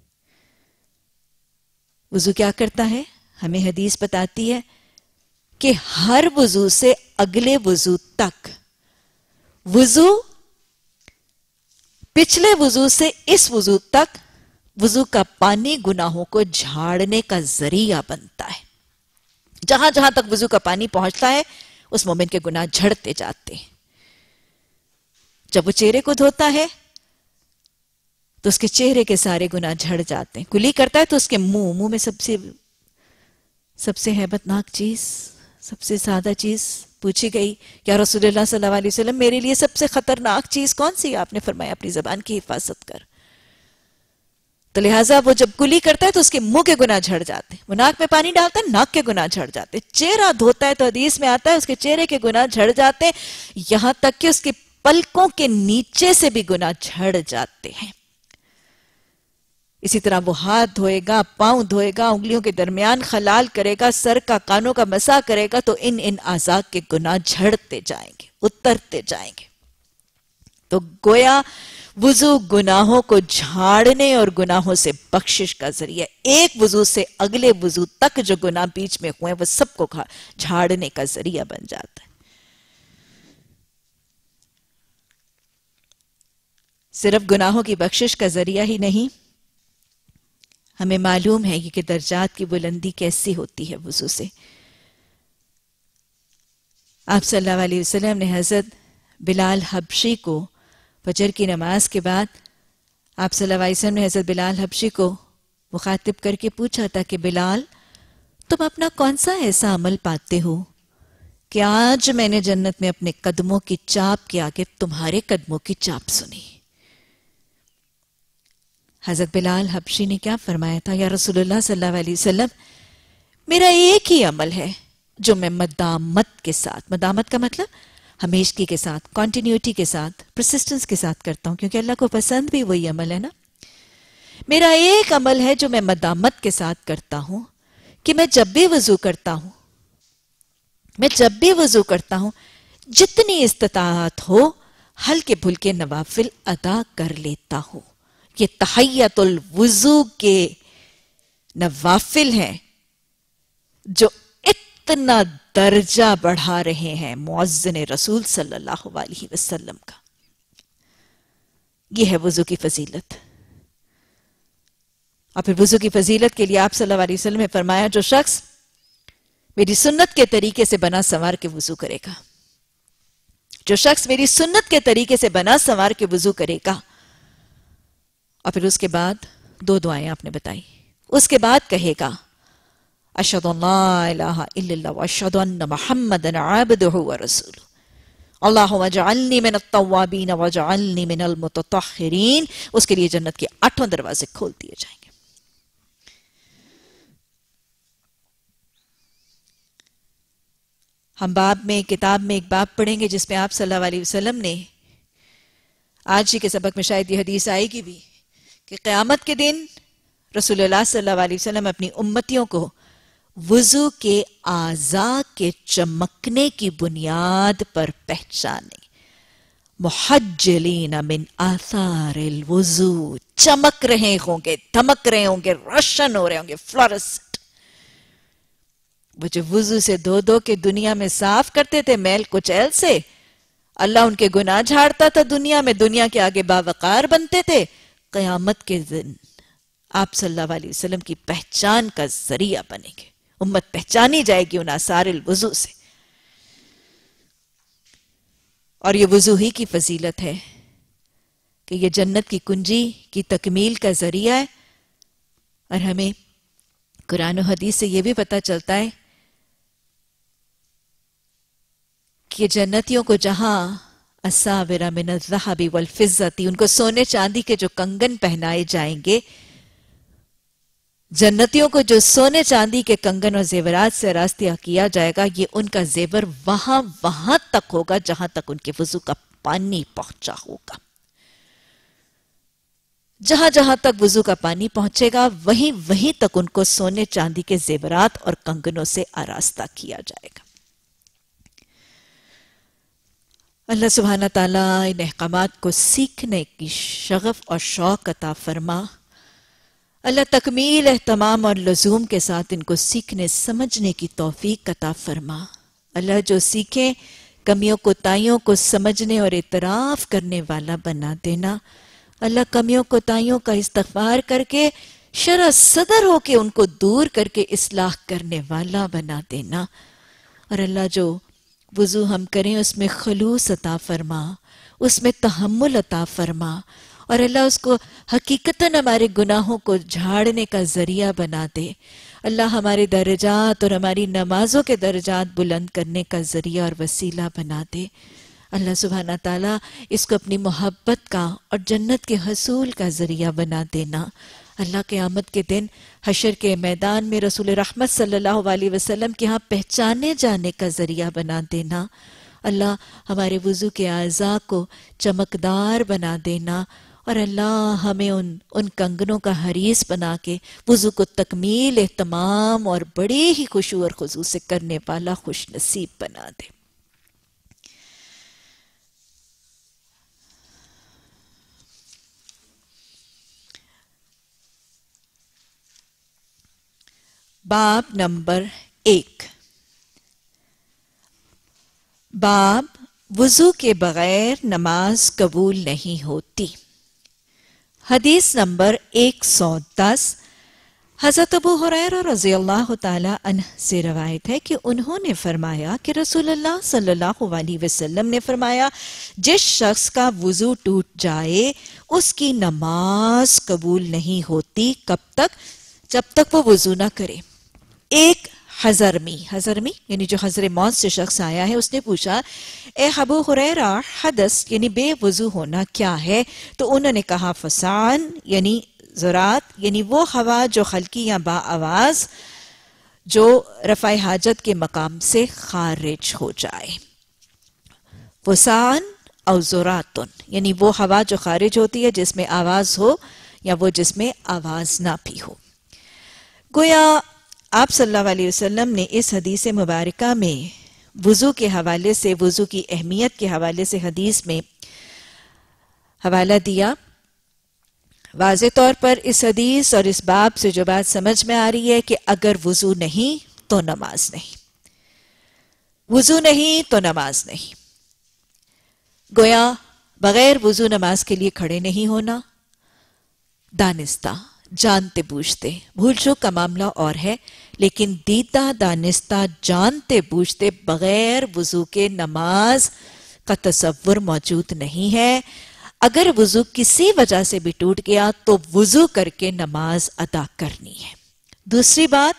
وضو کیا کرتا ہے؟ ہمیں حدیث بتاتی ہے کہ ہر وضو سے اگلے وضو تک، وضو پچھلے وضو سے اس وضو تک، وضو کا پانی گناہوں کو جھاڑنے کا ذریعہ بنتا ہے. جہاں جہاں تک وضو کا پانی پہنچتا ہے اس مومن کے گناہ جھڑتے جاتے ہیں. جب وہ چہرے کو دھوتا ہے تو اس کے چہرے کے سارے گناہ جھڑ جاتے ہیں. کلی کرتا ہے تو اس کے منہ میں سب سے ہیبت ناک چیز، سب سے سادہ چیز پوچھی گئی، یا رسول اللہ صلی اللہ علیہ وسلم میرے لیے سب سے خطرناک چیز کون سی؟ آپ نے فرمایا اپنی زبان کی حفاظت کر. تو لہٰذا وہ جب کلی کرتا ہے تو اس کے منہ کے گناہ جھڑ جاتے ہیں. وہ ناک میں پانی ڈالتا ہے، ناک کے گناہ جھڑ جاتے ہیں. چہرہ دھوتا ہے تو حدیث میں آتا ہے اس کے چہرے کے گناہ جھڑ جاتے ہیں، یہاں تک کہ اس کے پلکوں کے نیچے سے بھی گناہ جھڑ جاتے ہیں. اسی طرح وہ ہاتھ دھوئے گا، پاؤں دھوئے گا، انگلیوں کے درمیان خلال کرے گا، سر کا، کانوں کا مسح کرے گا، تو ان اعضاء کے گناہ جھڑتے جائیں گے، اترتے جائیں گے. تو گویا وضو گناہوں کو جھاڑنے اور گناہوں سے بخشش کا ذریعہ. ایک وضو سے اگلے وضو تک جو گناہ بیچ میں ہوئے وہ سب کو جھاڑنے کا ذریعہ بن جاتا ہے. صرف گناہوں کی بخشش کا ذریعہ ہی نہیں، ہمیں معلوم ہے کہ درجات کی بلندی کیسی ہوتی ہے وضو سے. آپ صلی اللہ علیہ وسلم نے حضرت بلال حبشی کو فجر کی نماز کے بعد، آپ صلی اللہ علیہ وسلم نے حضرت بلال حبشی کو مخاطب کر کے پوچھا تھا کہ بلال تم اپنا کون سا ایسا عمل پاتے ہو کہ آج میں نے جنت میں اپنے قدموں کی چاپ کے آگے تمہارے قدموں کی چاپ سنی. حضرت بلال حبشی نے کیا فرمایا تھا؟ یا رسول اللہ صلی اللہ علیہ وسلم میرا ایک ہی عمل ہے جو میں مدامت کے ساتھ، مدامت کا مطلب ہمیشگی کے ساتھ، کنٹینیوٹی کے ساتھ، پرسسٹنس کے ساتھ کرتا ہوں، کیونکہ اللہ کو پسند بھی وہی عمل ہے نا. میرا ایک عمل ہے جو میں مدامت کے ساتھ کرتا ہوں کہ میں جب بھی وضو کرتا ہوں جتنی استطاعت ہو ہلکے پھلکے نوافل ادا کر لیتا ہو. یہ تحیت الوضو کے نوافل ہیں جو اتنا درجہ بڑھا رہے ہیں مؤذن رسول صلی اللہ علیہ وسلم کا. یہ ہے وضو کی فضیلت. اور پھر وضو کی فضیلت کے لیے آپ صلی اللہ علیہ وسلم نے فرمایا جو شخص میری سنت کے طریقے سے بنا سنوار کے وضو کرے گا، جو شخص میری سنت کے طریقے سے بنا سنوار کے وضو کرے گا، اور پھر اس کے بعد 2 دعائیں آپ نے بتائی. اس کے بعد کہے گا اشہد ان لا الہ الا اللہ واشہد ان محمدا عبدہ ورسولہ اللہم اجعلنی من التوابین واجعلنی من المتطہرین، اس کے لیے جنت کے 8 دروازے کھول دیے جائیں گے. ہم کتاب میں ایک باب پڑھیں گے جس میں آپ صلی اللہ علیہ وسلم نے، آج ہی کے سبق میں شاید یہ حدیث آئے گی بھی، کہ قیامت کے دن رسول اللہ صلی اللہ علیہ وسلم اپنی امتیوں کو وضو کے اعضاء کے چمکنے کی بنیاد پر پہچانے. محجلین من آثار الوضو، چمک رہے ہوں گے، دھمک رہے ہوں گے، روشن ہو رہے ہوں گے، فلورسنٹ. وہ جو وضو سے دھو کے دنیا میں صاف کرتے تھے میل کچیل سے، اللہ ان کے گناہ جھاڑتا تھا دنیا میں، دنیا کے آگے باوقار بنتے تھے. قیامت کے دن آپ صلی اللہ علیہ وسلم کی پہچان کا ذریعہ بنیں گے. امت پہچانی جائے گی ان آثار الوضو سے. اور یہ وضو ہی کی فضیلت ہے کہ یہ جنت کی کنجی کی تکمیل کا ذریعہ ہے. اور ہمیں قرآن و حدیث سے یہ بھی پتہ چلتا ہے کہ جنتیوں کو جہاں اساور من الذهب والفضة، ان کو سونے چاندی کے جو کنگن پہنائے جائیں گے، جنتیوں کو جو سونے چاندی کے کنگن اور زیورات سے راستہ کیا جائے گا، یہ ان کا زیور وہاں تک ہوگا جہاں تک ان کے وضو کا پانی پہنچا ہوگا. جہاں جہاں تک وضو کا پانی پہنچے گا وہیں تک ان کو سونے چاندی کے زیورات اور کنگنوں سے آراستہ کیا جائے گا. اللہ سبحانہ تعالیٰ ان احکامات کو سیکھنے کی شغف اور شوق عطا فرما. اللہ تکمیل اہتمام اور لزوم کے ساتھ ان کو سیکھنے سمجھنے کی توفیق عطا فرما. اللہ جو سیکھیں کمیوں کوتاہیوں کو سمجھنے اور اعتراف کرنے والا بنا دینا. اللہ کمیوں کوتاہیوں کا استغفار کر کے شرح صدر ہو کے ان کو دور کر کے اصلاح کرنے والا بنا دینا. اور اللہ جو وضو ہم کریں اس میں خلوص عطا فرما، اس میں تحمل عطا فرما، اور اللہ اس کو حقیقتاً ہمارے گناہوں کو جھاڑنے کا ذریعہ بنا دے. اللہ ہمارے درجات اور ہماری نمازوں کے درجات بلند کرنے کا ذریعہ اور وسیلہ بنا دے. اللہ سبحانہ تعالیٰ اس کو اپنی محبت کا اور جنت کے حصول کا ذریعہ بنا دینا. اللہ قیامت کے دن حشر کے میدان میں رسول رحمت صلی اللہ علیہ وسلم کے ہاں پہچانے جانے کا ذریعہ بنا دینا. اللہ ہمارے وضو کے اعضاء کو چمکدار بنا دینا. اور اللہ ہمیں ان کنگنوں کا حریص بنا کے وضو کو تکمیل اہتمام اور بڑے ہی خشوع اور خضوع سے کرنے والا خوش نصیب بنا دے. باب نمبر 1، باب وضو کے بغیر نماز قبول نہیں ہوتی. حدیث نمبر 110، حضرت ابو ہریرہ رضی اللہ تعالی عنہ سے روایت ہے کہ انہوں نے فرمایا کہ رسول اللہ صلی اللہ علیہ وسلم نے فرمایا جس شخص کا وضو ٹوٹ جائے اس کی نماز قبول نہیں ہوتی. کب تک؟ جب تک وہ وضو نہ کرے. ایک حضرمی یعنی جو حضر موت سے شخص آیا ہے، اس نے پوچھا اے ابو ہریرہ حدث یعنی بے وضو ہونا کیا ہے؟ تو انہوں نے کہا فسان یعنی ذرات یعنی وہ ہوا جو خلقی یا با آواز جو رفع حاجت کے مقام سے خارج ہو جائے. فسان او ذراتن یعنی وہ ہوا جو خارج ہوتی ہے جس میں آواز ہو یا وہ جس میں آواز نہ بھی ہو. گویا آپ صلی اللہ علیہ وسلم نے اس حدیث مبارکہ میں وضو کے حوالے سے، وضو کی اہمیت کے حوالے سے حدیث میں حوالہ دیا. واضح طور پر اس حدیث اور اس باب سے جو بات سمجھ میں آ رہی ہے کہ اگر وضو نہیں تو نماز نہیں، وضو نہیں تو نماز نہیں. گویا بغیر وضو نماز کے لیے کھڑے نہیں ہونا دانستہ، جانتے بوجھتے، بھول چوک کا معاملہ اور ہے، لیکن دیدہ دانستہ جانتے بوجھتے بغیر وضو کے نماز کا تصور موجود نہیں ہے. اگر وضو کسی وجہ سے بھی ٹوٹ گیا تو وضو کر کے نماز ادا کرنی ہے. دوسری بات،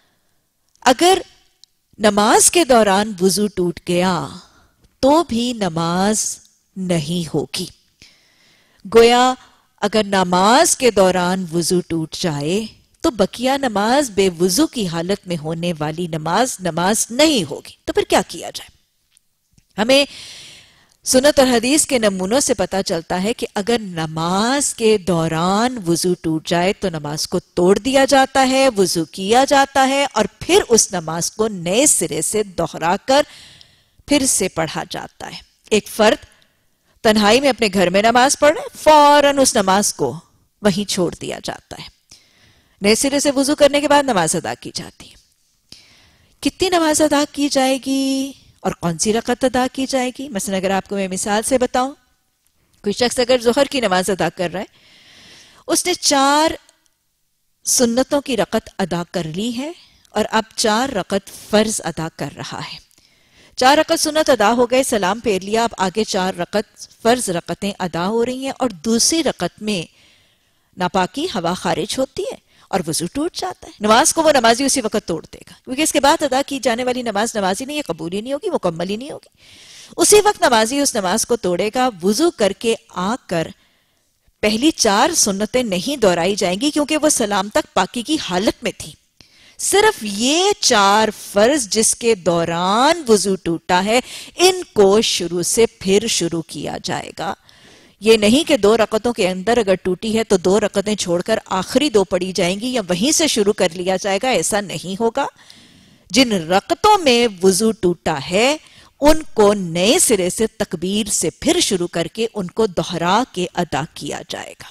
اگر نماز کے دوران وضو ٹوٹ گیا تو بھی نماز نہیں ہوگی. گویا اگر نماز کے دوران وضو ٹوٹ جائے تو بقیہ نماز بے وضو کی حالت میں ہونے والی نماز نہیں ہوگی. تو پھر کیا کیا جائے؟ ہمیں سنت اور حدیث کے نمونوں سے پتا چلتا ہے کہ اگر نماز کے دوران وضو ٹوٹ جائے تو نماز کو توڑ دیا جاتا ہے، وضو کیا جاتا ہے اور پھر اس نماز کو نئے سرے سے دوہرا کر پھر سے پڑھا جاتا ہے. ایک فرد تنہائی میں اپنے گھر میں نماز پڑھ رہے، فوراً اس نماز کو وہیں چھوڑ دیا جاتا ہے. نئے سرے سے وضو کرنے کے بعد نماز ادا کی جاتی ہے. کتنی نماز ادا کی جائے گی اور کون سی رکعت ادا کی جائے گی؟ مثلا اگر آپ کو میں مثال سے بتاؤں، کوئی شخص اگر ظہر کی نماز ادا کر رہا ہے، اس نے 4 سنتوں کی رکعت ادا کر لی ہے اور اب 4 رکعت فرض ادا کر رہا ہے. 4 رکعت سنت ادا ہو گئے، سلام پھیر لیا، اب آگے 4 رکعت فرض رکعتیں ادا ہو رہی ہیں اور دوسری رکعت میں ناپاکی ہوا خارج ہوتی ہے اور وضو ٹوٹ جاتا ہے. نماز کو وہ نمازی اسی وقت توڑ دے گا، کیونکہ اس کے بعد ادا کی جانے والی نمازی نہیں، یہ قبول ہی نہیں ہوگی، مکمل ہی نہیں ہوگی. اسی وقت نمازی اس نماز کو توڑے گا. وضو کر کے آ کر پہلی 4 سنتیں نہیں دہرائی جائیں گی کیونکہ وہ سلام تک پاکی کی حالت میں تھی. صرف یہ 4 فرض جس کے دوران وضو ٹوٹا ہے، ان کو شروع سے پھر شروع کیا جائے گا. یہ نہیں کہ 2 رکعتوں کے اندر اگر ٹوٹی ہے تو 2 رکعتیں چھوڑ کر آخری 2 پڑھی جائیں گی یا وہیں سے شروع کر لیا جائے گا. ایسا نہیں ہوگا. جن رکعتوں میں وضو ٹوٹا ہے ان کو نئے سرے سے تکبیر سے پھر شروع کر کے ان کو دوہرا کے ادا کیا جائے گا.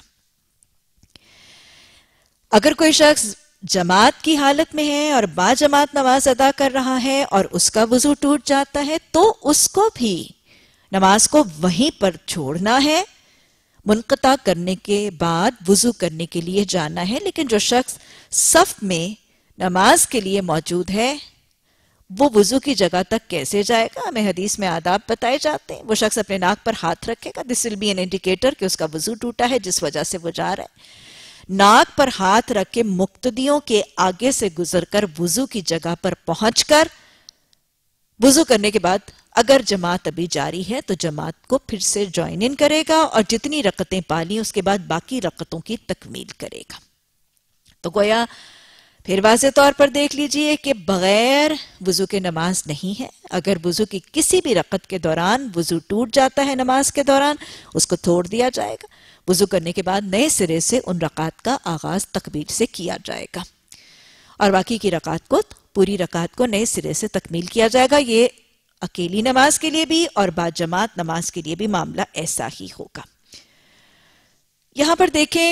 اگر کوئی شخص جماعت کی حالت میں ہے اور با جماعت نماز ادا کر رہا ہے اور اس کا وضو ٹوٹ جاتا ہے تو اس کو بھی نماز کو وہیں پر چھوڑنا ہے، منقطع کرنے کے بعد وضو کرنے کے لیے جانا ہے. لیکن جو شخص صف میں نماز کے لیے موجود ہے وہ وضو کی جگہ تک کیسے جائے گا؟ ہمیں حدیث میں آداب بتائے جاتے ہیں. وہ شخص اپنے ناک پر ہاتھ رکھے گا. This will be an indicator کہ اس کا وضو ٹوٹا ہے جس وجہ سے وہ جا رہا ہے. ناک پر ہاتھ رکھ کے مقتدیوں کے آگے سے گزر کر وضو کی جگہ پر پہنچ کر وضو کرنے کے بعد اگر جماعت ابھی جاری ہے تو جماعت کو پھر سے جوائن ان کرے گا اور جتنی رکعتیں پالی اس کے بعد باقی رکعتوں کی تکمیل کرے گا. تو گویا پھر واضح طور پر دیکھ لیجئے کہ بغیر وضو کے نماز نہیں ہے. اگر وضو کی کسی بھی رکعت کے دوران وضو ٹوٹ جاتا ہے نماز کے دوران، اس کو توڑ دیا جائے گا. وضو کرنے کے بعد نئے سرے سے ان رکعات کا آغاز تکبیر سے کیا جائے گا اور باقی کی رکعات کو، پوری رکعات کو نئے سرے سے تکمیل کیا جائے گا. یہ اکیلی نماز کے لیے بھی اور با جماعت نماز کے لیے بھی معاملہ ایسا ہی ہوگا. یہاں پر دیکھیں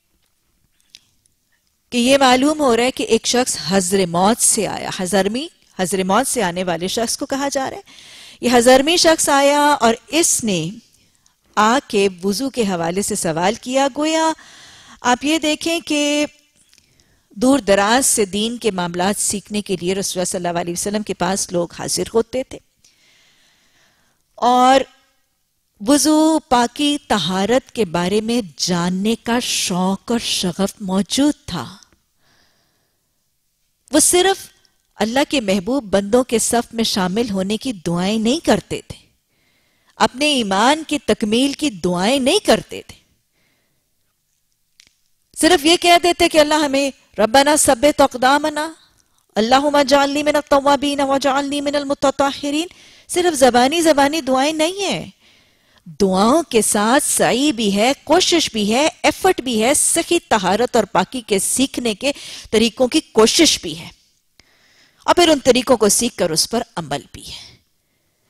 کہ یہ معلوم ہو رہا ہے کہ ایک شخص حضر موت سے آیا. حضر موت سے آنے والے شخص کو کہا جا رہا ہے. یہ حضرمی شخص آیا اور اس نے آ کے وضو کے حوالے سے سوال کیا. گویا آپ یہ دیکھیں کہ دور دراز سے دین کے معاملات سیکھنے کے لیے رسول اللہ صلی اللہ علیہ وسلم کے پاس لوگ حاضر ہوتے تھے اور وضو، پاکی، طہارت کے بارے میں جاننے کا شوق اور شغف موجود تھا. وہ صرف اللہ کے محبوب بندوں کے صف میں شامل ہونے کی دعائیں نہیں کرتے تھے، اپنے ایمان کی تکمیل کی دعائیں نہیں کرتے تھے. صرف یہ کہہ دیتے کہ اللہ ہمیں ربنا ثبت اقدامنا اللہم اجعلنی من التوابین واجعلنی من المتطہرین. صرف زبانی دعائیں نہیں ہیں، دعاؤں کے ساتھ سعی بھی ہے، کوشش بھی ہے، ایفرٹ بھی ہے، صحیح طہارت اور پاکی کے سیکھنے کے طریقوں کی کوشش بھی ہے اور پھر ان طریقوں کو سیکھ کر اس پر عمل بھی ہے.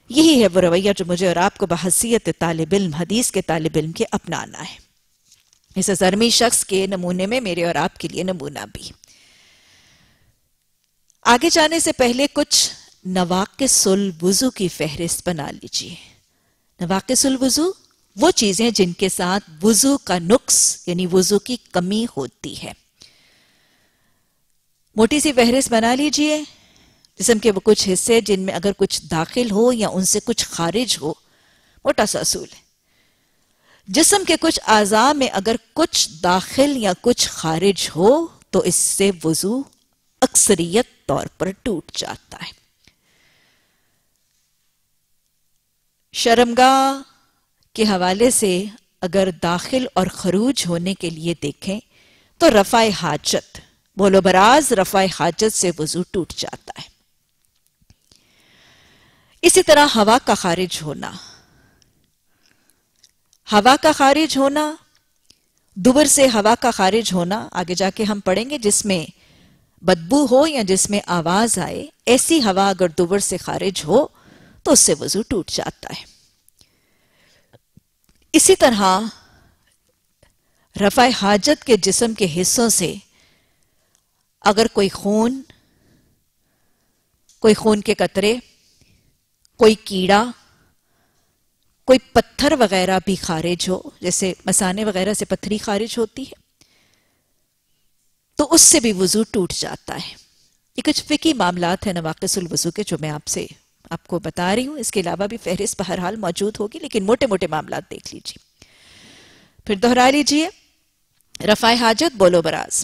یہی ہے وہ رویہ جو مجھے اور آپ کو بحیثیت طالب علم، حدیث کے طالب علم کے اپنانا ہے، اس ازرمی شخص کے نمونے میں میرے اور آپ کے لیے نمونہ بھی۔ آگے جانے سے پہلے کچھ نواقص الوضو کی فہرست بنا لیجئے۔ نواقص الوضو وہ چیزیں جن کے ساتھ وضو کا نقص یعنی وضو کی کمی ہوتی ہے۔ موٹی سی فہرست بنا لیجئے۔ جسم کے وہ کچھ حصے جن میں اگر کچھ داخل ہو یا ان سے کچھ خارج ہو، موٹا سا اصول ہے۔ جسم کے کچھ اعضاء میں اگر کچھ داخل یا کچھ خارج ہو تو اس سے وضو اکثریت طور پر ٹوٹ جاتا ہے۔ شرمگاہ کے حوالے سے اگر داخل اور خروج ہونے کے لیے دیکھیں تو رفع حاجت، بول و براز رفع حاجت سے وضو ٹوٹ جاتا ہے۔ اسی طرح ہوا کا خارج ہونا، ہوا کا خارج ہونا، دبر سے ہوا کا خارج ہونا، آگے جا کے ہم پڑھیں گے جس میں بدبو ہو یا جس میں آواز آئے، ایسی ہوا اگر دبر سے خارج ہو تو اس سے وضو ٹوٹ جاتا ہے۔ اسی طرح رفع حاجت کے جسم کے حصوں سے اگر کوئی خون کے قطرے، کوئی کیڑا، کوئی پتھر وغیرہ بھی خارج ہو، جیسے مثانے وغیرہ سے پتھری خارج ہوتی ہے، تو اس سے بھی وضو ٹوٹ جاتا ہے۔ یہ کچھ فقہی معاملات ہیں نواقص الوضو کے جو میں آپ کو بتا رہی ہوں۔ اس کے علاوہ بھی فہرست بہرحال موجود ہوگی، لیکن موٹے موٹے معاملات دیکھ لیجیے، پھر دہرا لیجیے۔ رفع حاجت، بول و براز،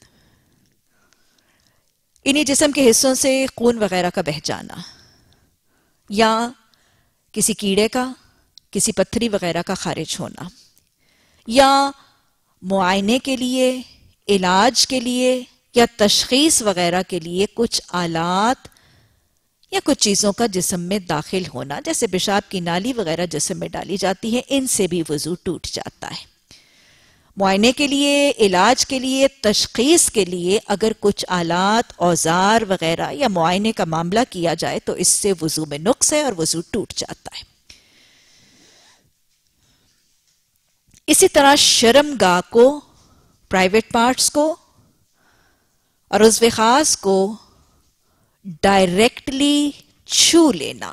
انہی جسم کے حصوں سے خون وغیرہ کا بہہ جانا یا کسی کیڑے کا، کسی پتھری وغیرہ کا خارج ہونا، یا معائنے کے لیے، علاج کے لیے یا تشخیص وغیرہ کے لیے کچھ آلات یا کچھ چیزوں کا جسم میں داخل ہونا، جیسے پیشاب کی نالی وغیرہ جسم میں ڈالی جاتی ہے، ان سے بھی وضو ٹوٹ جاتا ہے۔ معائنے کے لیے، علاج کے لیے، تشخیص کے لیے اگر کچھ آلات، اوزار وغیرہ یا معائنے کا معاملہ کیا جائے تو اس سے وضو میں نقص ہے اور وضو ٹوٹ جاتا ہے۔ اسی طرح شرمگاہ کو، پرائیویٹ پارٹس کو اور عضو خاص کو ڈائریکٹلی چھو لینا،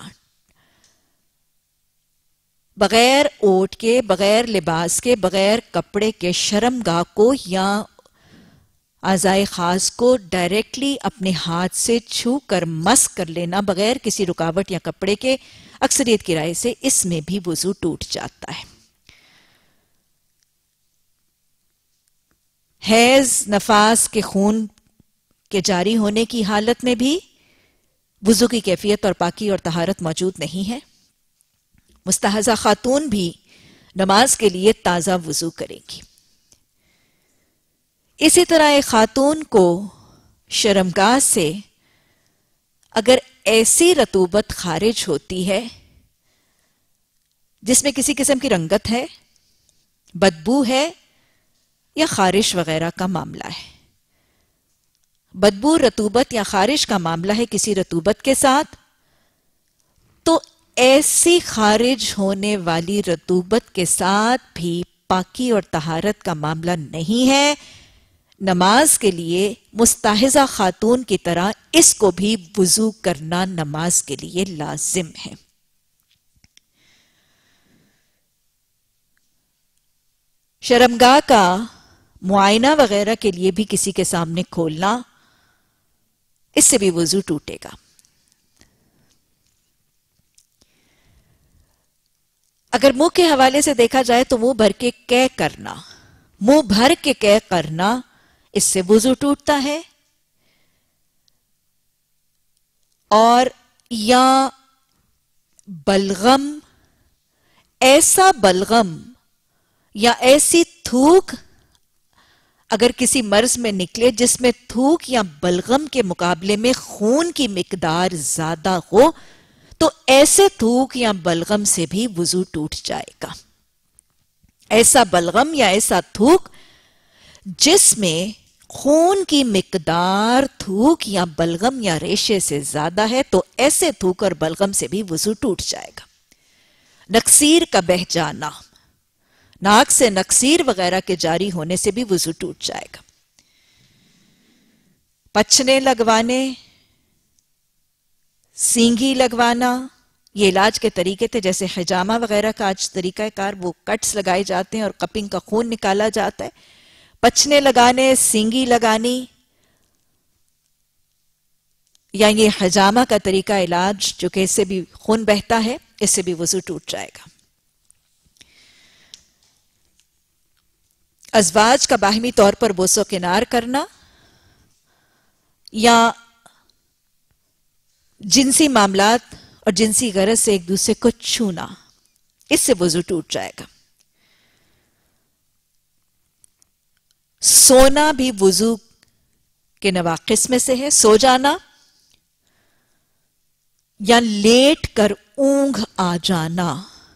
بغیر اوٹ کے، بغیر لباس کے، بغیر کپڑے کے شرمگاہ کو یا اعضائے خاص کو ڈائریکٹلی اپنے ہاتھ سے چھو کر مس کر لینا بغیر کسی رکاوٹ یا کپڑے کے، اکثریت کی رائے سے اس میں بھی وضو ٹوٹ جاتا ہے۔ حیض، نفاس کے خون کے جاری ہونے کی حالت میں بھی وضو کی کیفیت اور پاکی اور طہارت موجود نہیں ہے۔ مستحاضہ خاتون بھی نماز کے لیے تازہ وضو کریں گی۔ اسی طرح ایک خاتون کو شرمگاہ سے اگر ایسی رطوبت خارج ہوتی ہے جس میں کسی قسم کی رنگت ہے، بدبو ہے یا خارش وغیرہ کا معاملہ ہے، بدبو، رطوبت یا خارش کا معاملہ ہے کسی رطوبت کے ساتھ، تو ایسی خارج ہونے والی رطوبت کے ساتھ بھی پاکی اور طہارت کا معاملہ نہیں ہے۔ نماز کے لیے مستحاضہ خاتون کی طرح اس کو بھی وضو کرنا نماز کے لیے لازم ہے۔ شرمگاہ کا معائنہ وغیرہ کے لیے بھی کسی کے سامنے کھولنا، اس سے بھی وضو ٹوٹے گا۔ اگر منہ کے حوالے سے دیکھا جائے تو منہ بھر کے قے کرنا، منہ بھر کے قے کرنا، اس سے وضو ٹوٹتا ہے۔ اور یا بلغم، ایسا بلغم یا ایسی تھوک اگر کسی مرض میں نکلے جس میں تھوک یا بلغم کے مقابلے میں خون کی مقدار زیادہ ہو، تو ایسے تھوک یا بلغم سے بھی وضو ٹوٹ جائے گا۔ ایسا بلغم یا ایسا تھوک جس میں خون کی مقدار تھوک یا بلغم یا ریشے سے زیادہ ہے تو ایسے تھوک اور بلغم سے بھی وضو ٹوٹ جائے گا. نقصیر کا بہہ جانا، ناک سے نقصیر وغیرہ کے جاری ہونے سے بھی وضو ٹوٹ جائے گا. پچھنے لگوانے، سینگی لگوانا، یہ علاج کے طریقے تھے. جیسے حجامہ وغیرہ کا آج طریقہ کار، وہ کٹس لگائے جاتے ہیں اور کپنگ کا خون نکالا جاتا ہے. پچھنے لگانے، سینگی لگانی، یا یہ حجامہ کا طریقہ علاج جو کہ اس سے بھی خون بہتا ہے، اس سے بھی وضو ٹوٹ جائے گا. ازواج کا باہمی طور پر بوس و کنار کرنا یا جنسی معاملات اور جنسی غرض سے ایک دوسرے کو چھونا، اس سے وضو ٹوٹ جائے گا. سونا بھی وضو کے نواقص میں سے ہے. سو جانا یا لیٹ کر اونگ آ جانا،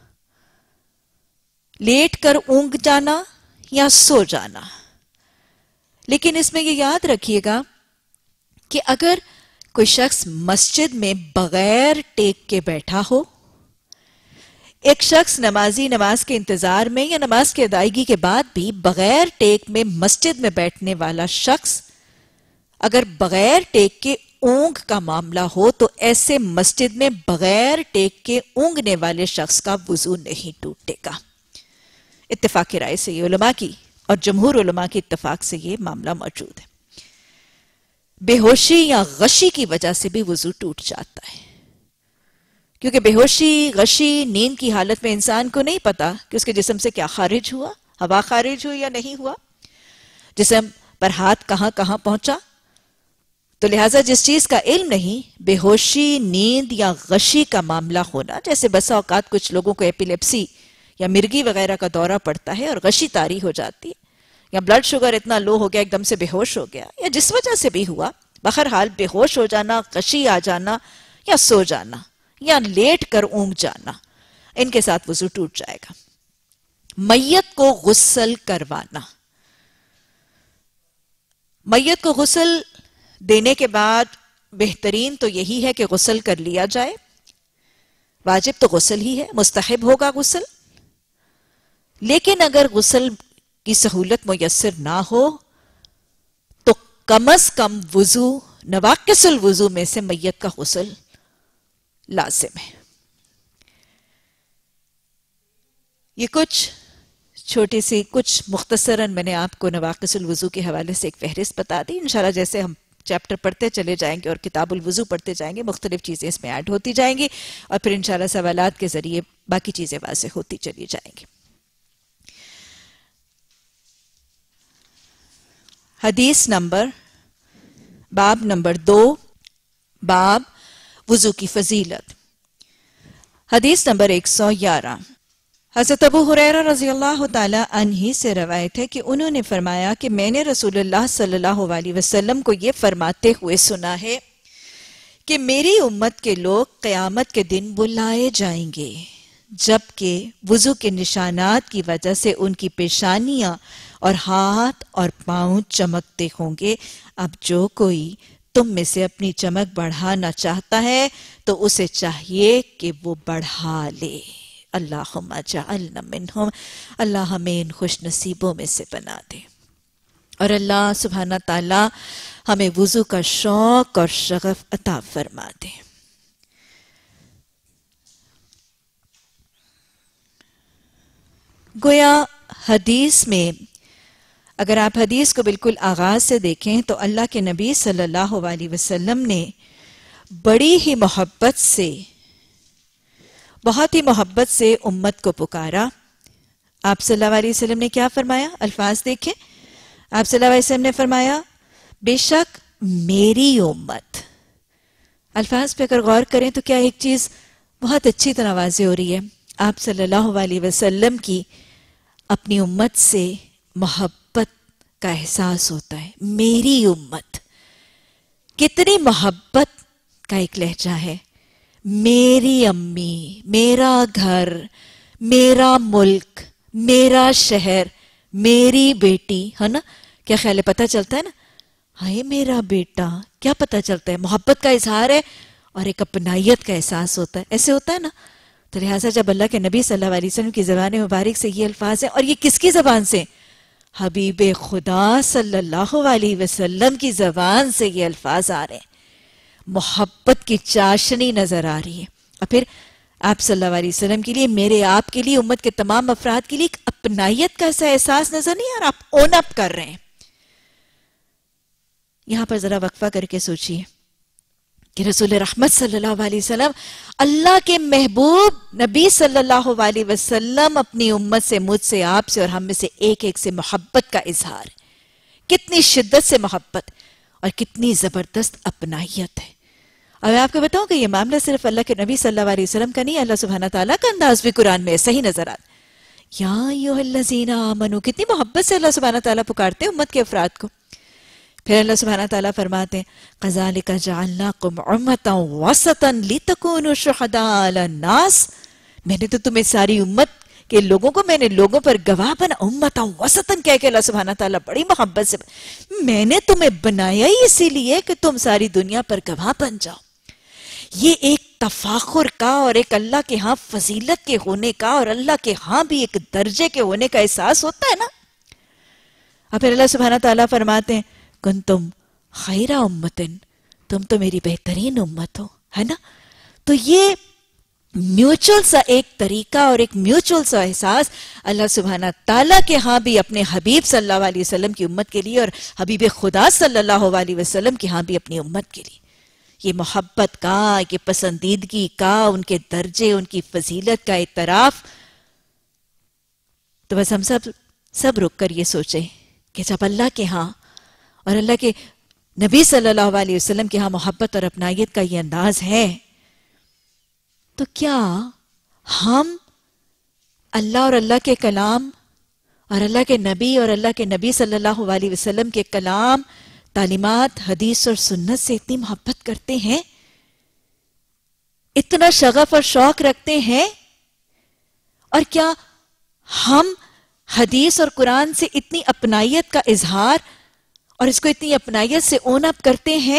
لیٹ کر اونگ جانا یا سو جانا. لیکن اس میں یہ یاد رکھیے گا کہ اگر کوئی شخص مسجد میں بغیر ٹیک کے بیٹھا ہو، ایک شخص نمازی نماز کے انتظار میں یا نماز کی ادائیگی کے بعد بھی بغیر ٹیک میں مسجد میں بیٹھنے والا شخص اگر بغیر ٹیک کے اونگ کا معاملہ ہو تو ایسے مسجد میں بغیر ٹیک کے اونگنے والے شخص کا وضو نہیں ٹوٹے گا. اتفاق رائے سے یہ علماء کی اور جمہور علماء کی اتفاق سے یہ معاملہ موجود ہے. بے ہوشی یا غشی کی وجہ سے بھی وضو ٹوٹ جاتا ہے، کیونکہ بے ہوشی، غشی، نیند کی حالت میں انسان کو نہیں پتا کہ اس کے جسم سے کیا خارج ہوا، ہوا خارج ہوئی یا نہیں ہوا، جسم پر ہاتھ کہاں کہاں پہنچا. تو لہٰذا جس چیز کا علم نہیں، بے ہوشی، نیند یا غشی کا معاملہ ہونا، جیسے بسا اوقات کچھ لوگوں کو ایپیلیپسی یا مرگی وغیرہ کا دورہ پڑتا ہے اور غشی طاری ہو جاتی ہے، یا بلڈ شوگر اتنا لو ہو گیا ایک دم سے بے ہوش ہو گیا، یا جس وجہ سے بھی ہوا، بہرحال بے ہوش ہو جانا، غشی آ جانا یا سو جانا یا لیٹ کر اونگ جانا، ان کے ساتھ وضو ٹوٹ جائے گا. میت کو غسل کروانا، میت کو غسل دینے کے بعد بہترین تو یہی ہے کہ غسل کر لیا جائے. واجب تو غسل ہی ہے، مستحب ہوگا غسل. لیکن اگر غسل کی سہولت میسر نہ ہو تو کم از کم وضو، نواقص الوضو میں سے میت کا غسل لازم ہے. یہ کچھ چھوٹی سی، کچھ مختصراً میں نے آپ کو نواقص الوضو کے حوالے سے ایک فہرست بتا دی. انشاءاللہ جیسے ہم چیپٹر پڑھتے چلے جائیں گے اور کتاب الوضو پڑھتے جائیں گے، مختلف چیزیں اس میں ایڈ ہوتی جائیں گی اور پھر انشاءاللہ سوالات کے ذریعے باقی چیزیں واضح ہوتی چلی جائیں گی. حدیث نمبر، باب نمبر 2، باب وضو کی فضیلت. حدیث نمبر 111. حضرت ابو ہریرہ رضی اللہ تعالی عنہ سے روایت ہے کہ انہوں نے فرمایا کہ میں نے رسول اللہ صلی اللہ علیہ وسلم کو یہ فرماتے ہوئے سنا ہے کہ میری امت کے لوگ قیامت کے دن بلائے جائیں گے جبکہ وضو کے نشانات کی وجہ سے ان کی پیشانیاں اور ہاتھ اور پاؤں چمکتے ہوں گے. اب جو کوئی تم میں سے اپنی چمک بڑھانا چاہتا ہے تو اسے چاہیے کہ وہ بڑھا لے. اللہم اجعلنا منہم. اللہ ہمیں ان خوش نصیبوں میں سے بنا دے، اور اللہ سبحانہ تعالی ہمیں وضو کا شوق اور شغف عطا فرما دے. گویا حدیث میں اگر آپ حدیث کو بالکل آغاز سے دیکھیں تو اللہ کے نبی صلی اللہ علیہ وسلم نے بڑی ہی محبت سے، بہت ہی محبت سے امت کو پکارا. آپ صلی اللہ علیہ وسلم نے کیا فرمایا؟ الفاظ دیکھیں. آپ صلی اللہ علیہ وسلم نے فرمایا بے شک میری امت. الفاظ پہ اگر غور کریں تو کیا ایک چیز بہت اچھی طرح واضح ہو رہی ہے. آپ صلی اللہ علیہ وسلم کی اپنی امت سے محبت کا احساس ہوتا ہے. میری امت، کتنی محبت کا ایک لہجہ ہے. میری امی، میرا گھر، میرا ملک، میرا شہر، میری بیٹی، ہے نا؟ کیا خیال ہے؟ پتہ چلتا ہے نا ہائے میرا بیٹا، کیا پتہ چلتا ہے؟ محبت کا اظہار ہے اور ایک اپنائیت کا احساس ہوتا ہے. ایسے ہوتا ہے نا. تو لہٰذا جب اللہ کے نبی صلی اللہ علیہ وسلم کی زبان مبارک سے یہ الفاظ ہیں، اور یہ کس کی زبان سے؟ حبیب خدا صلی اللہ علیہ وسلم کی زبان سے یہ الفاظ آ رہے ہیں، محبت کی چاشنی نظر آ رہی ہے. اور پھر آپ صلی اللہ علیہ وسلم کے لیے، میرے آپ کے لیے، امت کے تمام افراد کے لیے ایک اپنائیت کا ایسا احساس نظر نہیں آ رہا؟ آپ اون اپ کر رہے ہیں. یہاں پر ذرا وقفہ کر کے سوچئے کہ رسول رحمت صلی اللہ علیہ وسلم، اللہ کے محبوب نبی صلی اللہ علیہ وسلم، اپنی امت سے، مجھ سے، آپ سے اور ہم میں سے ایک ایک سے محبت کا اظہار. کتنی شدت سے محبت اور کتنی زبردست اپنائیت ہے. اور میں آپ کو بتاؤں کہ یہ معاملہ صرف اللہ کے نبی صلی اللہ علیہ وسلم کا نہیں، اللہ سبحانہ تعالیٰ کا انداز بھی قرآن میں ایسا ہی نظر آتا. یا ایھا الذین آمنوا، کتنی محبت سے اللہ سبحانہ تعالیٰ پکارتے ہیں امت کے افراد کو. پھر اللہ سبحانہ تعالیٰ فرماتے ہیں کذالک جعلناکم امۃ وسطا لتکونوا شہداء علی الناس، میں نے تو تمہیں ساری امت کے لوگوں کو، میں نے لوگوں پر گواہ بنا. امۃ وسطا کہہ کے اللہ سبحانہ تعالیٰ بڑی محبت سے، میں نے تمہیں بنایا ہی اسی لیے کہ تم ساری دنیا پر گواہ بن جاؤ. یہ ایک تفاخر کا اور ایک اللہ کے ہاں فضیلت کے ہونے کا اور اللہ کے ہاں بھی ایک درجے کے ہونے کا احساس ہوتا ہے نا. اور پھر اللہ سبحانہ تعالیٰ فرماتے ہیں کنتم خیر امتن، تم تو میری بہترین امت ہو، ہے نا. تو یہ میوچل سا ایک طریقہ اور ایک میوچل سا احساس اللہ سبحانہ تعالیٰ کے ہاں بھی اپنے حبیب صلی اللہ علیہ وسلم کی امت کے لیے، اور حبیب خدا صلی اللہ علیہ وسلم کے ہاں بھی اپنی امت کے لیے. یہ محبت کا، یہ پسندیدگی کا، ان کے درجے، ان کی فضیلت کا اعتراف. تو بس ہم سب رک کر یہ سوچیں کہ جب اللہ کے ہاں اور اللہ کے نبی صلی اللہ علیہ وسلم کے ہاں محبت اور اپنائیت کا یہ انداز ہے، تو کیا ہم اللہ اور اللہ کے کلام اور اللہ کے نبی اور اللہ کے نبی صلی اللہ علیہ وسلم کے کلام، تعلیمات، حدیث اور سنت سے اتنی محبت کرتے ہیں، اتنا شغف اور شوق رکھتے ہیں؟ اور کیا ہم حدیث اور قرآن سے اتنی اپنائیت کا اظہار اور اس کو اتنی اپنائیت سے اون اپ کرتے ہیں؟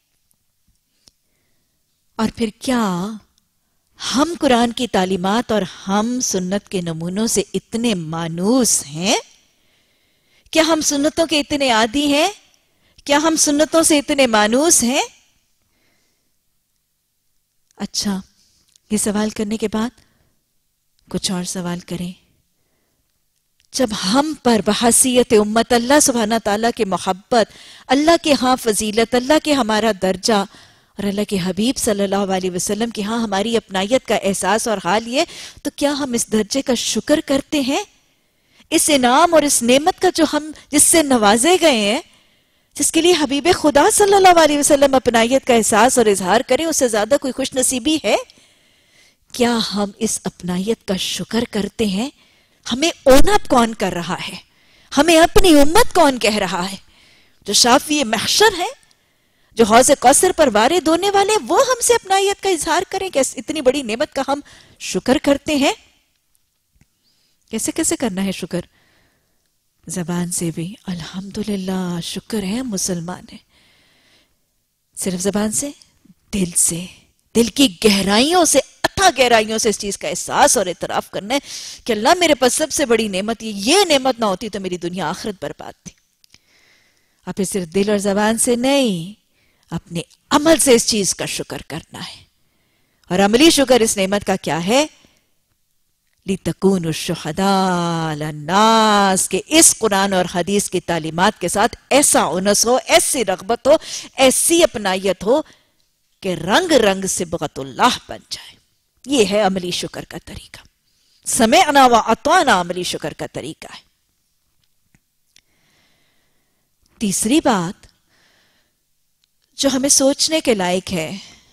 اور پھر کیا ہم قرآن کی تعلیمات اور ہم سنت کے نمونوں سے اتنے مانوس ہیں؟ کیا ہم سنتوں کے اتنے عادی ہیں؟ کیا ہم سنتوں سے اتنے مانوس ہیں؟ اچھا، یہ سوال کرنے کے بعد کچھ اور سوال کریں. جب ہم پر بحیثیت امت اللہ سبحانہ تعالیٰ کی محبت، اللہ کے ہاں فضیلت، اللہ کے ہمارا درجہ اور اللہ کے حبیب صلی اللہ علیہ وسلم کے ہاں ہماری اپنائیت کا احساس اور حال یہ، تو کیا ہم اس درجے کا شکر کرتے ہیں؟ اس انعام اور اس نعمت کا جو ہم جس سے نوازے گئے ہیں، جس کے لیے حبیب خدا صلی اللہ علیہ وسلم اپنائیت کا احساس اور اظہار کریں، اس سے زیادہ کوئی خوش نصیبی ہے؟ کیا ہم اس اپنائیت کا شکر کرتے ہیں؟ ہمیں اون اپ کون کر رہا ہے؟ ہمیں اپنی امت کون کہہ رہا ہے؟ جو شافی محشر ہے، جو حوض کوثر پر وارد ہونے والے، وہ ہم سے اپنائیت کا اظہار کریں کہ اتنی بڑی نعمت کا ہم شکر کرتے ہیں. کیسے کرنا ہے شکر؟ زبان سے بھی الحمدللہ شکر ہے مسلمان ہے. صرف زبان سے، دل سے، دل کی گہرائیوں سے، اتھا گہرائیوں سے اس چیز کا احساس اور اعتراف کرنا ہے کہ اللہ میرے پاس سب سے بڑی نعمت یہ نعمت نہ ہوتی تو میری دنیا آخرت برباد تھی. اب پھر صرف دل اور زبان سے نہیں، اپنے عمل سے اس چیز کا شکر کرنا ہے. اور عملی شکر اس نعمت کا کیا ہے؟ لِتَكُونُوا شُهَدَاءَ عَلَى النَّاسِ، کہ اس قرآن اور حدیث کی تعلیمات کے ساتھ ایسا انس ہو، ایسی رغبت ہو، ایسی اپنائیت ہو کہ رنگ رنگ صبغت اللہ بن جائے. یہ ہے عملی شکر کا طریقہ. سمعنا وَأَطَعْنَا عملی شکر کا طریقہ ہے. تیسری بات جو ہمیں سوچنے کے لائق ہے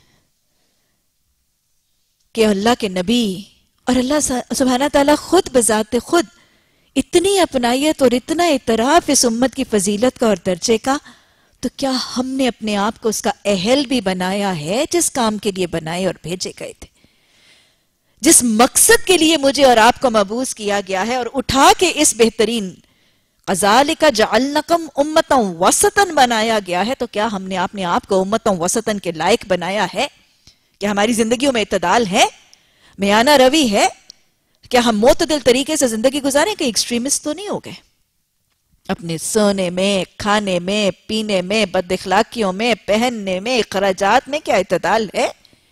کہ اللہ کے نبی اور اللہ سبحانہ تعالیٰ خود بذات خود اتنی اپنائیت اور اتنا اعتراف اس امت کی فضیلت کا اور درجے کا، تو کیا ہم نے اپنے آپ کو اس کا اہل بھی بنایا ہے جس کام کے لیے بنائے اور بھیجے گئے تھے، جس مقصد کے لیے مجھے اور آپ کو مبعوث کیا گیا ہے اور اٹھا کے اس بہترین کذالک جعلنکم امتا وسطا بنایا گیا ہے، تو کیا ہم نے اپنے آپ کو امتا وسطا کے لائق بنایا ہے؟ کیا ہماری زندگیوں میں اعتدال ہے، میانہ روی ہے؟ کیا ہم معتدل طریقے سے زندگی گزاریں؟ کہیں ایکسٹریمسٹ تو نہیں ہو گئے؟ اپنے سونے میں، کھانے میں، پینے میں، بد اخلاقیوں میں، پہننے میں، اخراجات میں کیا اعتدال ہے؟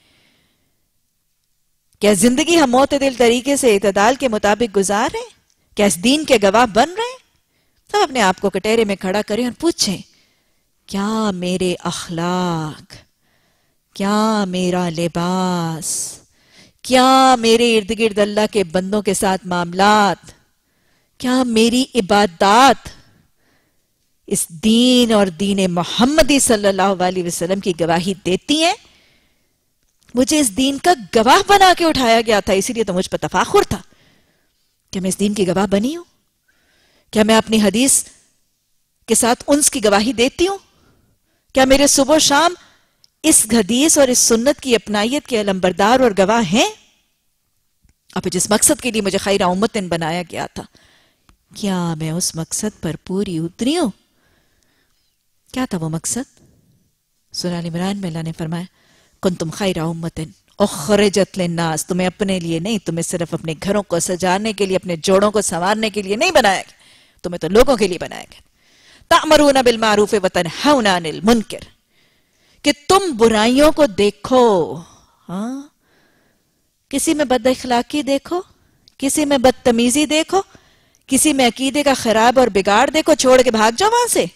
کیا زندگی ہم معتدل طریقے سے اعتدال کے مطابق گزار رہے ہیں؟ کیا اس دین کے گواہ بن رہے ہیں؟ تب اپنے آپ کو کٹہرے میں کھڑا کریں اور پوچھیں، کیا میرے اخلاق، کیا میرا لباس، کیا میرے ارد گرد اللہ کے بندوں کے ساتھ معاملات، کیا میری عبادات اس دین اور دین محمدی صلی اللہ علیہ وسلم کی گواہی دیتی ہیں؟ مجھے اس دین کا گواہ بنا کے اٹھایا گیا تھا، اسی لیے تو مجھ پر تفاخر تھا کہ میں اس دین کی گواہ بنی ہوں۔ کیا میں اپنی حدیث کے ساتھ انس کی گواہی دیتی ہوں؟ کیا میرے صبح و شام اس حدیث اور اس سنت کی اپنائیت کے علمبردار اور گواہ ہیں؟ اور جس مقصد کے لیے مجھے خیر امتن بنایا گیا تھا، کیا میں اس مقصد پر پوری اتری ہوں؟ کیا تھا وہ مقصد؟ سورہ ال عمران میں اللہ نے فرمایا، کنتم خیر امتن اخرجت للناس، تمہیں اپنے لیے نہیں، تمہیں صرف اپنے گھروں کو سجانے کے لیے، اپنے جوڑوں کو سنوارنے کے لیے نہیں بنایا گیا، تمہیں تو لوگوں کے لیے بنایا گیا۔ تأمرون بالمعروف وتنہون عن المنکر، کہ تم برائیوں کو دیکھو، ہاں، کسی میں بد اخلاقی دیکھو، کسی میں بدتمیزی دیکھو، کسی میں عقیدے کا خراب اور بگاڑ دیکھو، چھوڑ کے بھاگ جاؤ وہاں سے۔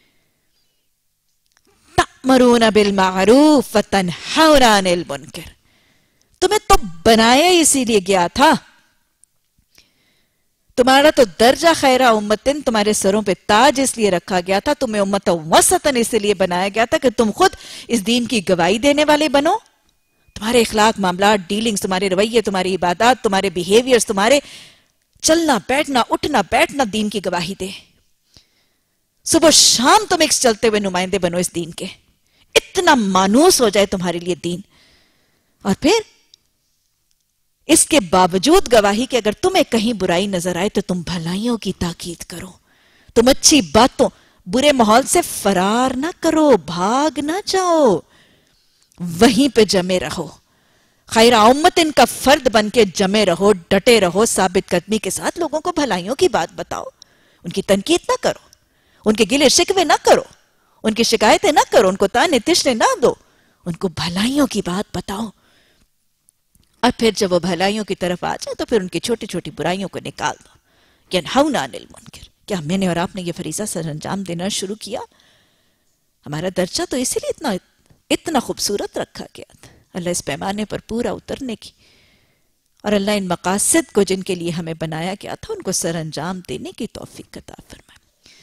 تأمرون بالمعروف وتنہون عن المنکر، تمہیں تو بنایا اسی لیے گیا تھا، تمہارا تو درجہ خیرہ امتن، تمہارے سروں پہ تاج اس لیے رکھا گیا تھا، تمہیں امت وسطن اس لیے بنایا گیا تھا کہ تم خود اس دین کی گواہی دینے والے بنو۔ تمہارے اخلاق، معاملات، ڈیلنگز، تمہارے رویے، تمہاری عبادات، تمہارے بیہیویئرز، تمہارے چلنا بیٹھنا اٹھنا بیٹھنا دین کی گواہی دے۔ صبح شام تم ایک چلتے ہوئے نمائندے بنو اس دین کے، اتنا مانوس ہو جائے تمہارے لیے دین، اور پھر اس کے باوجود گواہی کہ اگر تمہیں کہیں برائی نظر آئے تو تم بھلائیوں کی تاکید کرو، تم اچھی باتوں، برے ماحول سے فرار نہ کرو، بھاگ نہ جاؤ، وہیں پہ جمے رہو، خیر امتن کا فرد بن کے جمے رہو، ڈٹے رہو، ثابت قدمی کے ساتھ لوگوں کو بھلائیوں کی بات بتاؤ، ان کی تنقید نہ کرو، ان کے گلے شکوے نہ کرو، ان کی شکایتیں نہ کرو، ان کو تانے تشنے نہ دو، ان کو بھلائیوں کی بات بتاؤ، اور پھر جب وہ بھلائیوں کی طرف آ جائے تو پھر ان کی چھوٹی چھوٹی برائیوں کو نکال دو۔ ینہون عن المنکر، کیا میں نے اور آپ نے یہ فریضہ سر انجام دینا شروع کیا؟ ہمارا درجہ تو اسی لیے اتنا خوبصورت رکھا گیا تھا، اللہ اس پیمانے پر پورا اترنے کی، اور اللہ ان مقاصد کو جن کے لیے ہمیں بنایا گیا تھا ان کو سر انجام دینے کی توفیق عطا فرمائے۔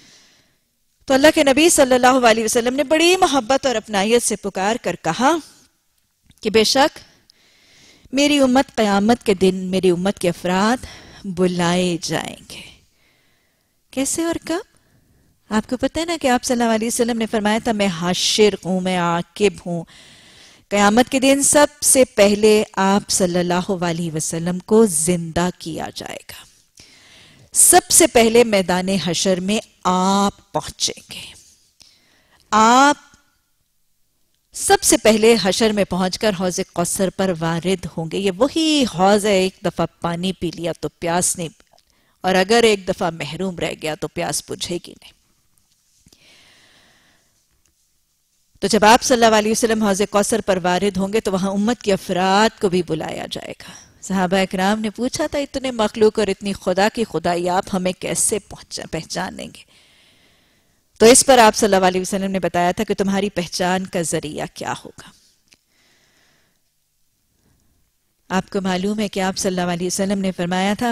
تو اللہ کے نبی صلی اللہ علیہ وسلم نے بڑی محبت اور اپنائیت سے پکار کر کہا کہ بے شک میری امت قیامت کے دن، میری امت کے افراد بلائے جائیں گے۔ کیسے اور کب؟ آپ کو پتہ ہے نا کہ آپ صلی اللہ علیہ وسلم نے فرمایا تھا، میں حاشر ہوں، میں عاقب ہوں۔ قیامت کے دن سب سے پہلے آپ صلی اللہ علیہ وسلم کو زندہ کیا جائے گا، سب سے پہلے میدان حشر میں آپ پہنچیں گے، آپ سب سے پہلے حشر میں پہنچ کر حوض کوثر پر وارد ہوں گے۔ یہ وہی حوض ہے، ایک دفعہ پانی پی لیا تو پیاس نہیں، اور اگر ایک دفعہ محروم رہ گیا تو پیاس بجھے گی نہیں۔ تو جب آپ صلی اللہ علیہ وسلم حوض کوثر پر وارد ہوں گے تو وہاں امت کے افراد کو بھی بلایا جائے گا۔ صحابہ اکرام نے پوچھا تھا، اتنے مخلوق اور اتنی خدا کی خدائی آپ ہمیں کیسے پہچانیں گے؟ تو اس پر آپ صلی اللہ علیہ وسلم نے بتایا تھا کہ تمہاری پہچان کا ذریعہ کیا ہوگا۔ آپ کو معلوم ہے کہ آپ صلی اللہ علیہ وسلم نے فرمایا تھا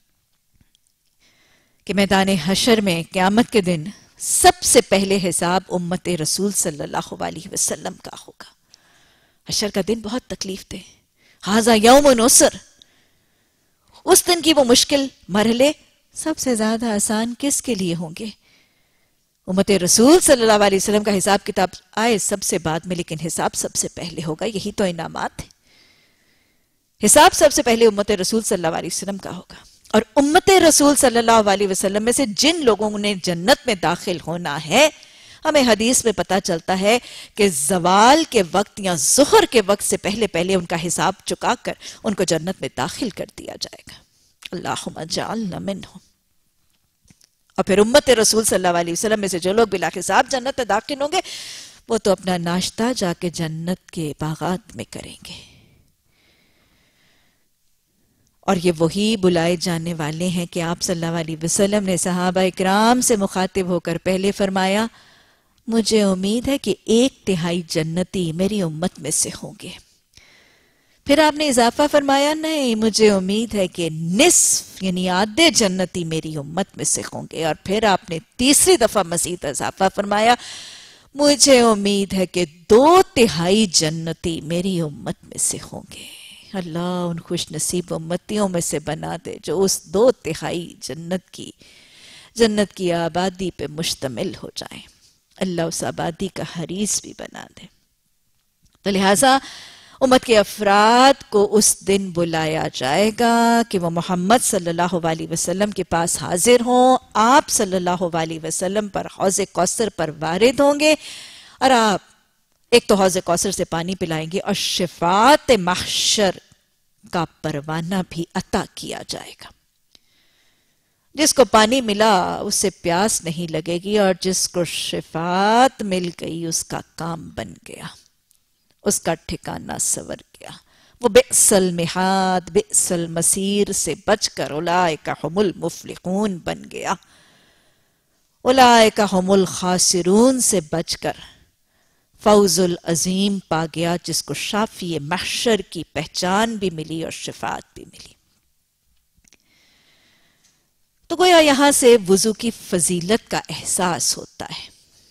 کہ میدان حشر میں قیامت کے دن سب سے پہلے حساب امت رسول صلی اللہ علیہ وسلم کا ہوگا۔ حشر کا دن بہت تکلیف دہ، ھذا یوم عسر، اس دن کی وہ مشکل مرحلے سب سے زیادہ آسان کس کے لیے ہوں گے؟ امت رسول صلی اللہ علیہ وسلم کا حساب کتاب آئے سب سے بعد میں، لیکن حساب سب سے پہلے ہوگا، یہی تو انعامات ہیں۔ حساب سب سے پہلے امت رسول صلی اللہ علیہ وسلم کا ہوگا۔ اور امت رسول صلی اللہ علیہ وسلم میں سے جن لوگوں نے جنت میں داخل ہونا ہے، ہمیں حدیث میں پتا چلتا ہے کہ زوال کے وقت یا ظہر کے وقت سے پہلے پہلے ان کا حساب چکا کر ان کو جنت میں داخل کر دیا جائے گا۔ اللہم اجعلنا منہم۔ اور پھر امت رسول صلی اللہ علیہ وسلم میں سے جو لوگ بلا حساب جنت میں داخل ہوں گے، وہ تو اپنا ناشتہ جا کے جنت کے باغات میں کریں گے، اور یہ وہی بلائے جانے والے ہیں کہ آپ صلی اللہ علیہ وسلم نے صحابہ اکرام سے مخاطب ہو کر پہلے فرمایا، مجھے امید ہے کہ 1/3 جنتی میری امت میں سے ہوں گے۔ پھر آپ نے اضافہ فرمایا، نہیں، مجھے امید ہے کہ نصف یعنی آدھے جنتی میری امت میں سے ہوں گے۔ اور پھر آپ نے تیسری دفعہ مزید اضافہ فرمایا، مجھے امید ہے کہ 2/3 جنتی میری امت میں سے ہوں گے۔ اللہ ان خوش نصیب امتیوں میں سے بنا دے جو اس 2/3 جنت کی آبادی پہ مشتمل ہو جائیں۔ اللہ اس آبادی کا حریص بھی بنا دے۔ تو لہٰذا امت کے افراد کو اس دن بلایا جائے گا کہ وہ محمد صلی اللہ علیہ وسلم کے پاس حاضر ہوں، آپ صلی اللہ علیہ وسلم پر حوض کوثر پر وارد ہوں گے، اور آپ ایک تو حوض کوثر سے پانی پلائیں گے، اور شفاعت محشر کا پروانہ بھی عطا کیا جائے گا۔ جس کو پانی ملا اس سے پیاس نہیں لگے گی، اور جس کو شفاعت مل گئی اس کا کام بن گیا، اس کا ٹھکانہ سور گیا۔ وہ بئس المہاد بئس المصیر سے بچ کر اولئک هم المفلحون بن گیا، اولئک هم الخاسرون سے بچ کر فوز العظیم پا گیا، جس کو شافی محشر کی پہچان بھی ملی اور شفاعت بھی ملی۔ تو گویا یہاں سے وضو کی فضیلت کا احساس ہوتا ہے۔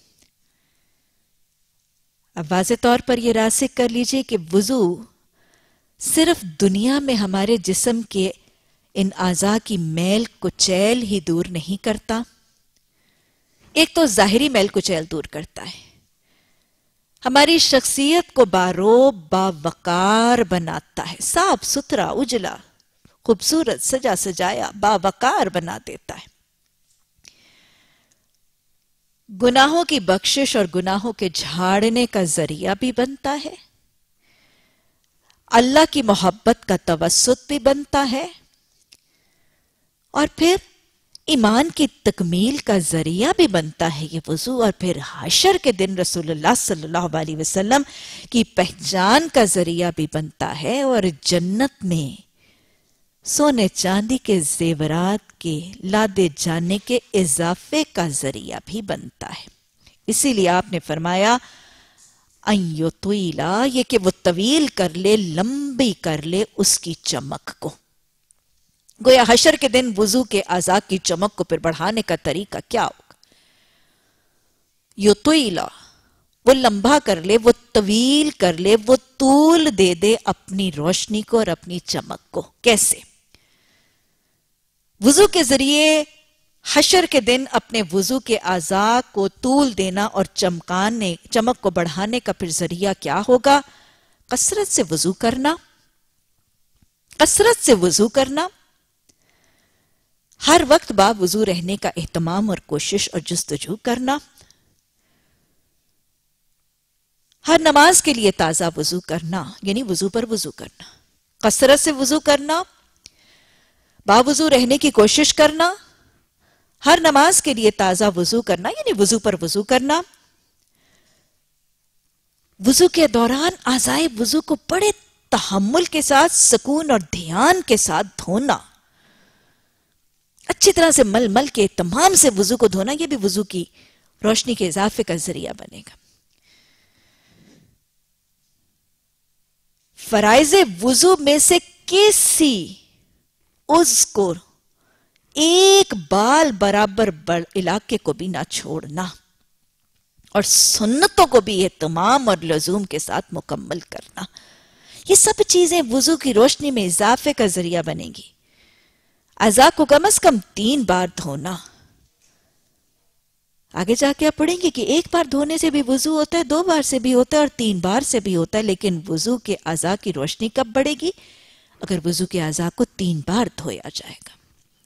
اب واضح طور پر یہ راسخ کر لیجئے کہ وضو صرف دنیا میں ہمارے جسم کے ان اعضاء کی میل کچیل ہی دور نہیں کرتا، ایک تو ظاہری میل کچیل دور کرتا ہے، ہماری شخصیت کو باروب باوقار بناتا ہے، صاف ستھرا اجلا خوبصورت سجا سجایا باوقار بنا دیتا ہے، گناہوں کی بخشش اور گناہوں کے جھاڑنے کا ذریعہ بھی بنتا ہے، اللہ کی محبت کا توسط بھی بنتا ہے، اور پھر ایمان کی تکمیل کا ذریعہ بھی بنتا ہے یہ وضو، اور پھر حشر کے دن رسول اللہ صلی اللہ علیہ وسلم کی پہچان کا ذریعہ بھی بنتا ہے، اور جنت میں سونے چاندی کے زیورات کے لادے جانے کے اضافے کا ذریعہ بھی بنتا ہے۔ اسی لیے آپ نے فرمایا ان یطویلا، یہ کہ وہ طویل کر لے، لمبی کر لے اس کی چمک کو۔ گویا حشر کے دن وضو کے اعضاء کی چمک کو پھر بڑھانے کا طریقہ کیا ہوگا؟ یطویلا، وہ لمبا کر لے، وہ طویل کر لے، وہ طول دے دے اپنی روشنی کو اور اپنی چمک کو۔ کیسے؟ وضو کے ذریعے حشر کے دن اپنے وضو کے اعضاء کو طول دینا اور چمک کو بڑھانے کا پھر ذریعہ کیا ہوگا؟ کثرت سے وضو کرنا، کثرت سے وضو کرنا، ہر وقت با وضو رہنے کا اہتمام اور کوشش اور جستجو کرنا، ہر نماز کے لیے تازہ وضو کرنا، یعنی وضو پر وضو کرنا، کثرت سے وضو کرنا، با وضو رہنے کی کوشش کرنا، ہر نماز کے لیے تازہ وضو کرنا یعنی وضو پر وضو کرنا، وضو کے دوران اعضائے وضو کو بڑے تحمل کے ساتھ، سکون اور دھیان کے ساتھ دھونا، اچھی طرح سے مل مل کے تمام سے وضو کو دھونا، یہ بھی وضو کی روشنی کے اضافے کا ذریعہ بنے گا۔ فرائض وضو میں سے کسی عضو کو ایک بال برابر علاقے کو بھی نہ چھوڑنا، اور سنتوں کو بھی اہتمام اور لزوم کے ساتھ مکمل کرنا، یہ سب چیزیں وضو کی روشنی میں اضافے کا ذریعہ بنے گی۔ اعضاء کو کم از کم 3 بار دھونا، آگے جا کے آپ پڑھیں گے کہ 1 بار دھونے سے بھی وضو ہوتا ہے، 2 بار سے بھی ہوتا ہے، اور 3 بار سے بھی ہوتا ہے، لیکن وضو کے اعضاء کی روشنی کب بڑھے گی؟ اگر وضو کے اعضاء کو 3 بار دھویا جائے گا۔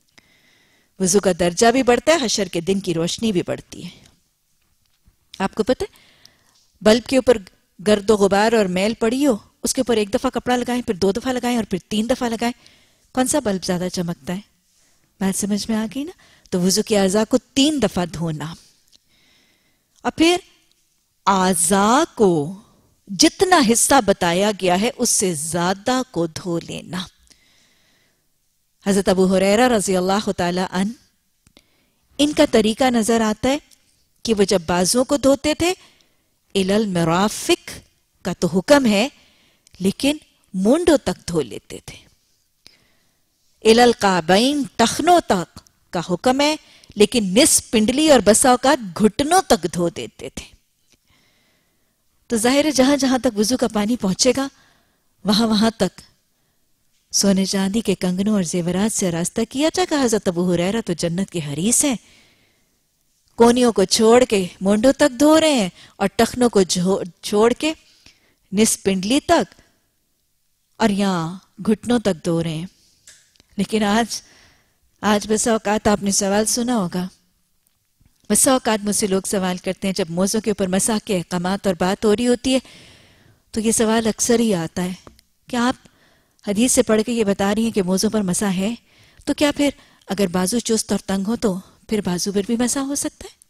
وضو کا درجہ بھی بڑھتا ہے، حشر کے دن کی روشنی بھی بڑھتی ہے۔ آپ کو پتہ ہے بلب کے اوپر گرد و غبار اور میل پڑی ہو، اس کے اوپر ایک دفعہ کپڑا لگائیں، پھر 2 دفعہ لگائیں، اور پھر 3 دفعہ لگائیں، کون سا بلب زیادہ چمکتا ہے؟ بات سمجھ میں آ گئی نا؟ تو وضو کے اعضاء کو 3 دفعہ دھونا، اور پھر اعضاء کو جتنا حصہ بتایا گیا ہے اس سے زیادہ کو دھو لینا۔ حضرت ابو ہریرہ رضی اللہ تعالی عنہ، ان کا طریقہ نظر آتا ہے کہ وہ جب بازوں کو دھوتے تھے، الی المرافق کا تو حکم ہے لیکن مونڈوں تک دھو لیتے تھے، الی القعبین ٹخنوں تک کا حکم ہے لیکن نصف پنڈلی اور بسا اوقات گھٹنوں تک دھو دیتے تھے۔ تو ظاہر ہے جہاں جہاں تک وضو کا پانی پہنچے گا وہاں وہاں تک سونے چاندی کے کنگنوں اور زیورات سے راستہ کیا جائے گا۔ حضرت ابو ہریرہ تو جنت کے حریث ہیں، کونیوں کو چھوڑ کے مونڈوں تک دھو رہے ہیں اور ٹخنوں کو چھوڑ کے نصف پنڈلی تک اور یہاں گھٹنوں تک دھو رہے ہیں۔ لیکن آج بسا اوقات آپ نے سوال سنا ہوگا، بسا اوقات مجھ سے لوگ سوال کرتے ہیں جب موضوع کے اوپر مسح کے احکامات اور بات ہو رہی ہوتی ہے تو یہ سوال اکثر ہی آتا ہے کہ آپ حدیث سے پڑھ کے یہ بتا رہی ہیں کہ موضوع پر مسح ہے، تو کیا پھر اگر بازو چست اور تنگ ہو تو پھر بازو پر بھی مسح ہو سکتا ہے؟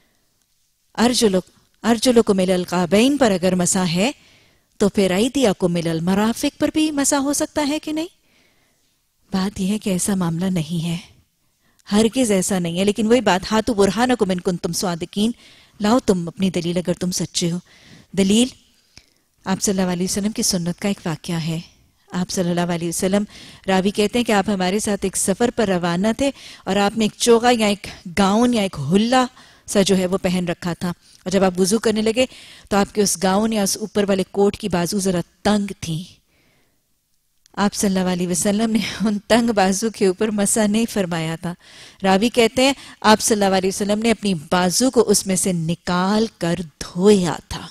ارجلکم الی القعبین پر اگر مسح ہے تو پھر ایدیکم الی المرافق پر بھی مسح ہو سکتا ہے کہ نہیں؟ بات یہ ہے کہ ایسا معاملہ نہیں ہے، ہرگز ایسا نہیں ہے۔ لیکن وہی بات، ہاتھو برہانکم ان کنتم صادقین، لاؤ تم اپنی دلیل اگر تم سچے ہو۔ دلیل آپ صلی اللہ علیہ وسلم کی سنت کا ایک واقعہ ہے۔ آپ صلی اللہ علیہ وسلم، راوی کہتے ہیں کہ آپ ہمارے ساتھ ایک سفر پر روانہ تھے اور آپ نے ایک چوغا یا ایک گاؤن یا ایک ہلا سا جو ہے وہ پہن رکھا تھا، اور جب آپ وضو کرنے لگے تو آپ کے اس گاؤن یا اس اوپر والے کوٹ کی بازو ذرا تنگ تھی۔ آپ صلی اللہ علیہ وسلم نے ان تنگ بازو کے اوپر مسح نہیں فرمایا تھا۔ راوی کہتے ہیں آپ صلی اللہ علیہ وسلم نے اپنی بازو کو اس میں سے نکال کر دھویا تھا۔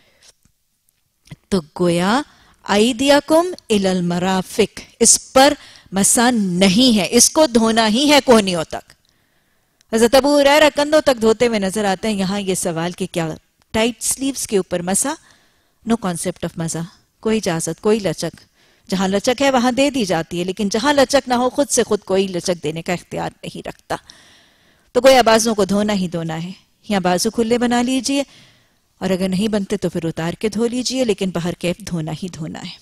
تو گویا ایدیکم الی المرافق، اس پر مسح نہیں ہے، اس کو دھونا ہی ہے کونیوں تک۔ حضرت ابو ہریرہ کندھوں تک دھوتے ہوئے نظر آتے ہیں۔ یہاں یہ سوال کہ کیا ٹائٹ سلیوز کے اوپر مسح؟ نو کانسیپٹ آف مسح، کوئی اجازت، کوئی لچک، جہاں لچک ہے وہاں دے دی جاتی ہے، لیکن جہاں لچک نہ ہو خود سے خود کوئی لچک دینے کا اختیار نہیں رکھتا۔ تو گویا بازوں کو دھونا ہی دھونا ہے، یا بازو کھلے بنا لیجئے، اور اگر نہیں بنتے تو پھر اتار کے دھو لیجئے، لیکن باہر کیف دھونا ہی دھونا ہے۔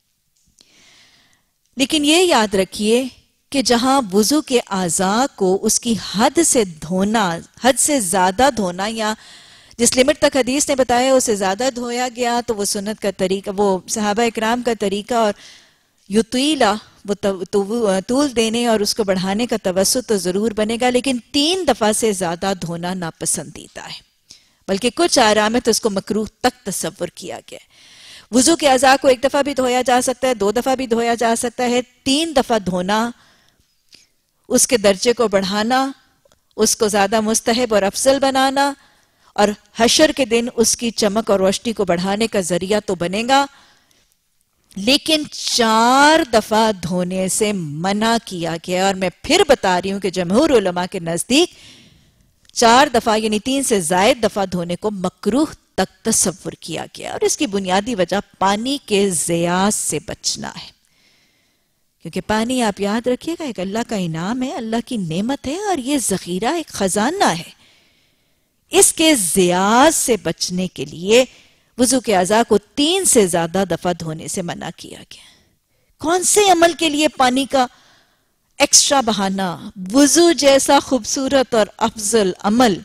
لیکن یہ یاد رکھیے کہ جہاں وضو کے اعضاء کو اس کی حد سے دھونا، حد سے زیادہ دھونا، یا جس لیمٹ تک حدیث نے بتایا اسے زیادہ دھویا گیا تو وہ سنت کا طریقہ، وہ صحابہ اکرام کا طریقہ، اور یطیلا وہ طول دینے اور اس کو بڑھانے کا توسط تو ضرور بنے گا، لیکن 3 دفعہ سے زیادہ دھونا ناپسندیدہ ہے، بلکہ کچھ آرام میں تو اس کو مکروہ تک تصور کیا گیا ہے۔ وضو کے اعضاء کو 1 دفعہ بھی دھویا جا سکتا ہے، 2 دفعہ بھی دھویا جا سکتا ہے، 3 دفعہ دھونا، اس کے درجے کو بڑھانا، اس کو زیادہ مستحب اور افضل بنانا، اور حشر کے دن اس کی چمک اور روشنی کو بڑھانے کا ذریعہ تو بنے گا، لیکن 4 دفعہ دھونے سے منع کیا گیا۔ اور میں پھر بتا رہی ہوں کہ جمہور علماء کے نزدیک 4 دفعہ یعنی 3 سے زائد دفعہ دھونے کو مکروہ تک تصور کیا گیا، اور اس کی بنیادی وجہ پانی کے ضیاع سے بچنا ہے، کیونکہ پانی آپ یاد رکھیے گا ایک اللہ کا انعام ہے، اللہ کی نعمت ہے، اور یہ ذخیرہ ایک خزانہ ہے۔ اس کے ضیاع سے بچنے کے لیے وضو کے اعضاء کو 3 سے زیادہ دفعہ دھونے سے منع کیا گیا۔ کون سے عمل کے لیے پانی کا ایکسٹرا بہانا؟ وضو جیسا خوبصورت اور افضل عمل،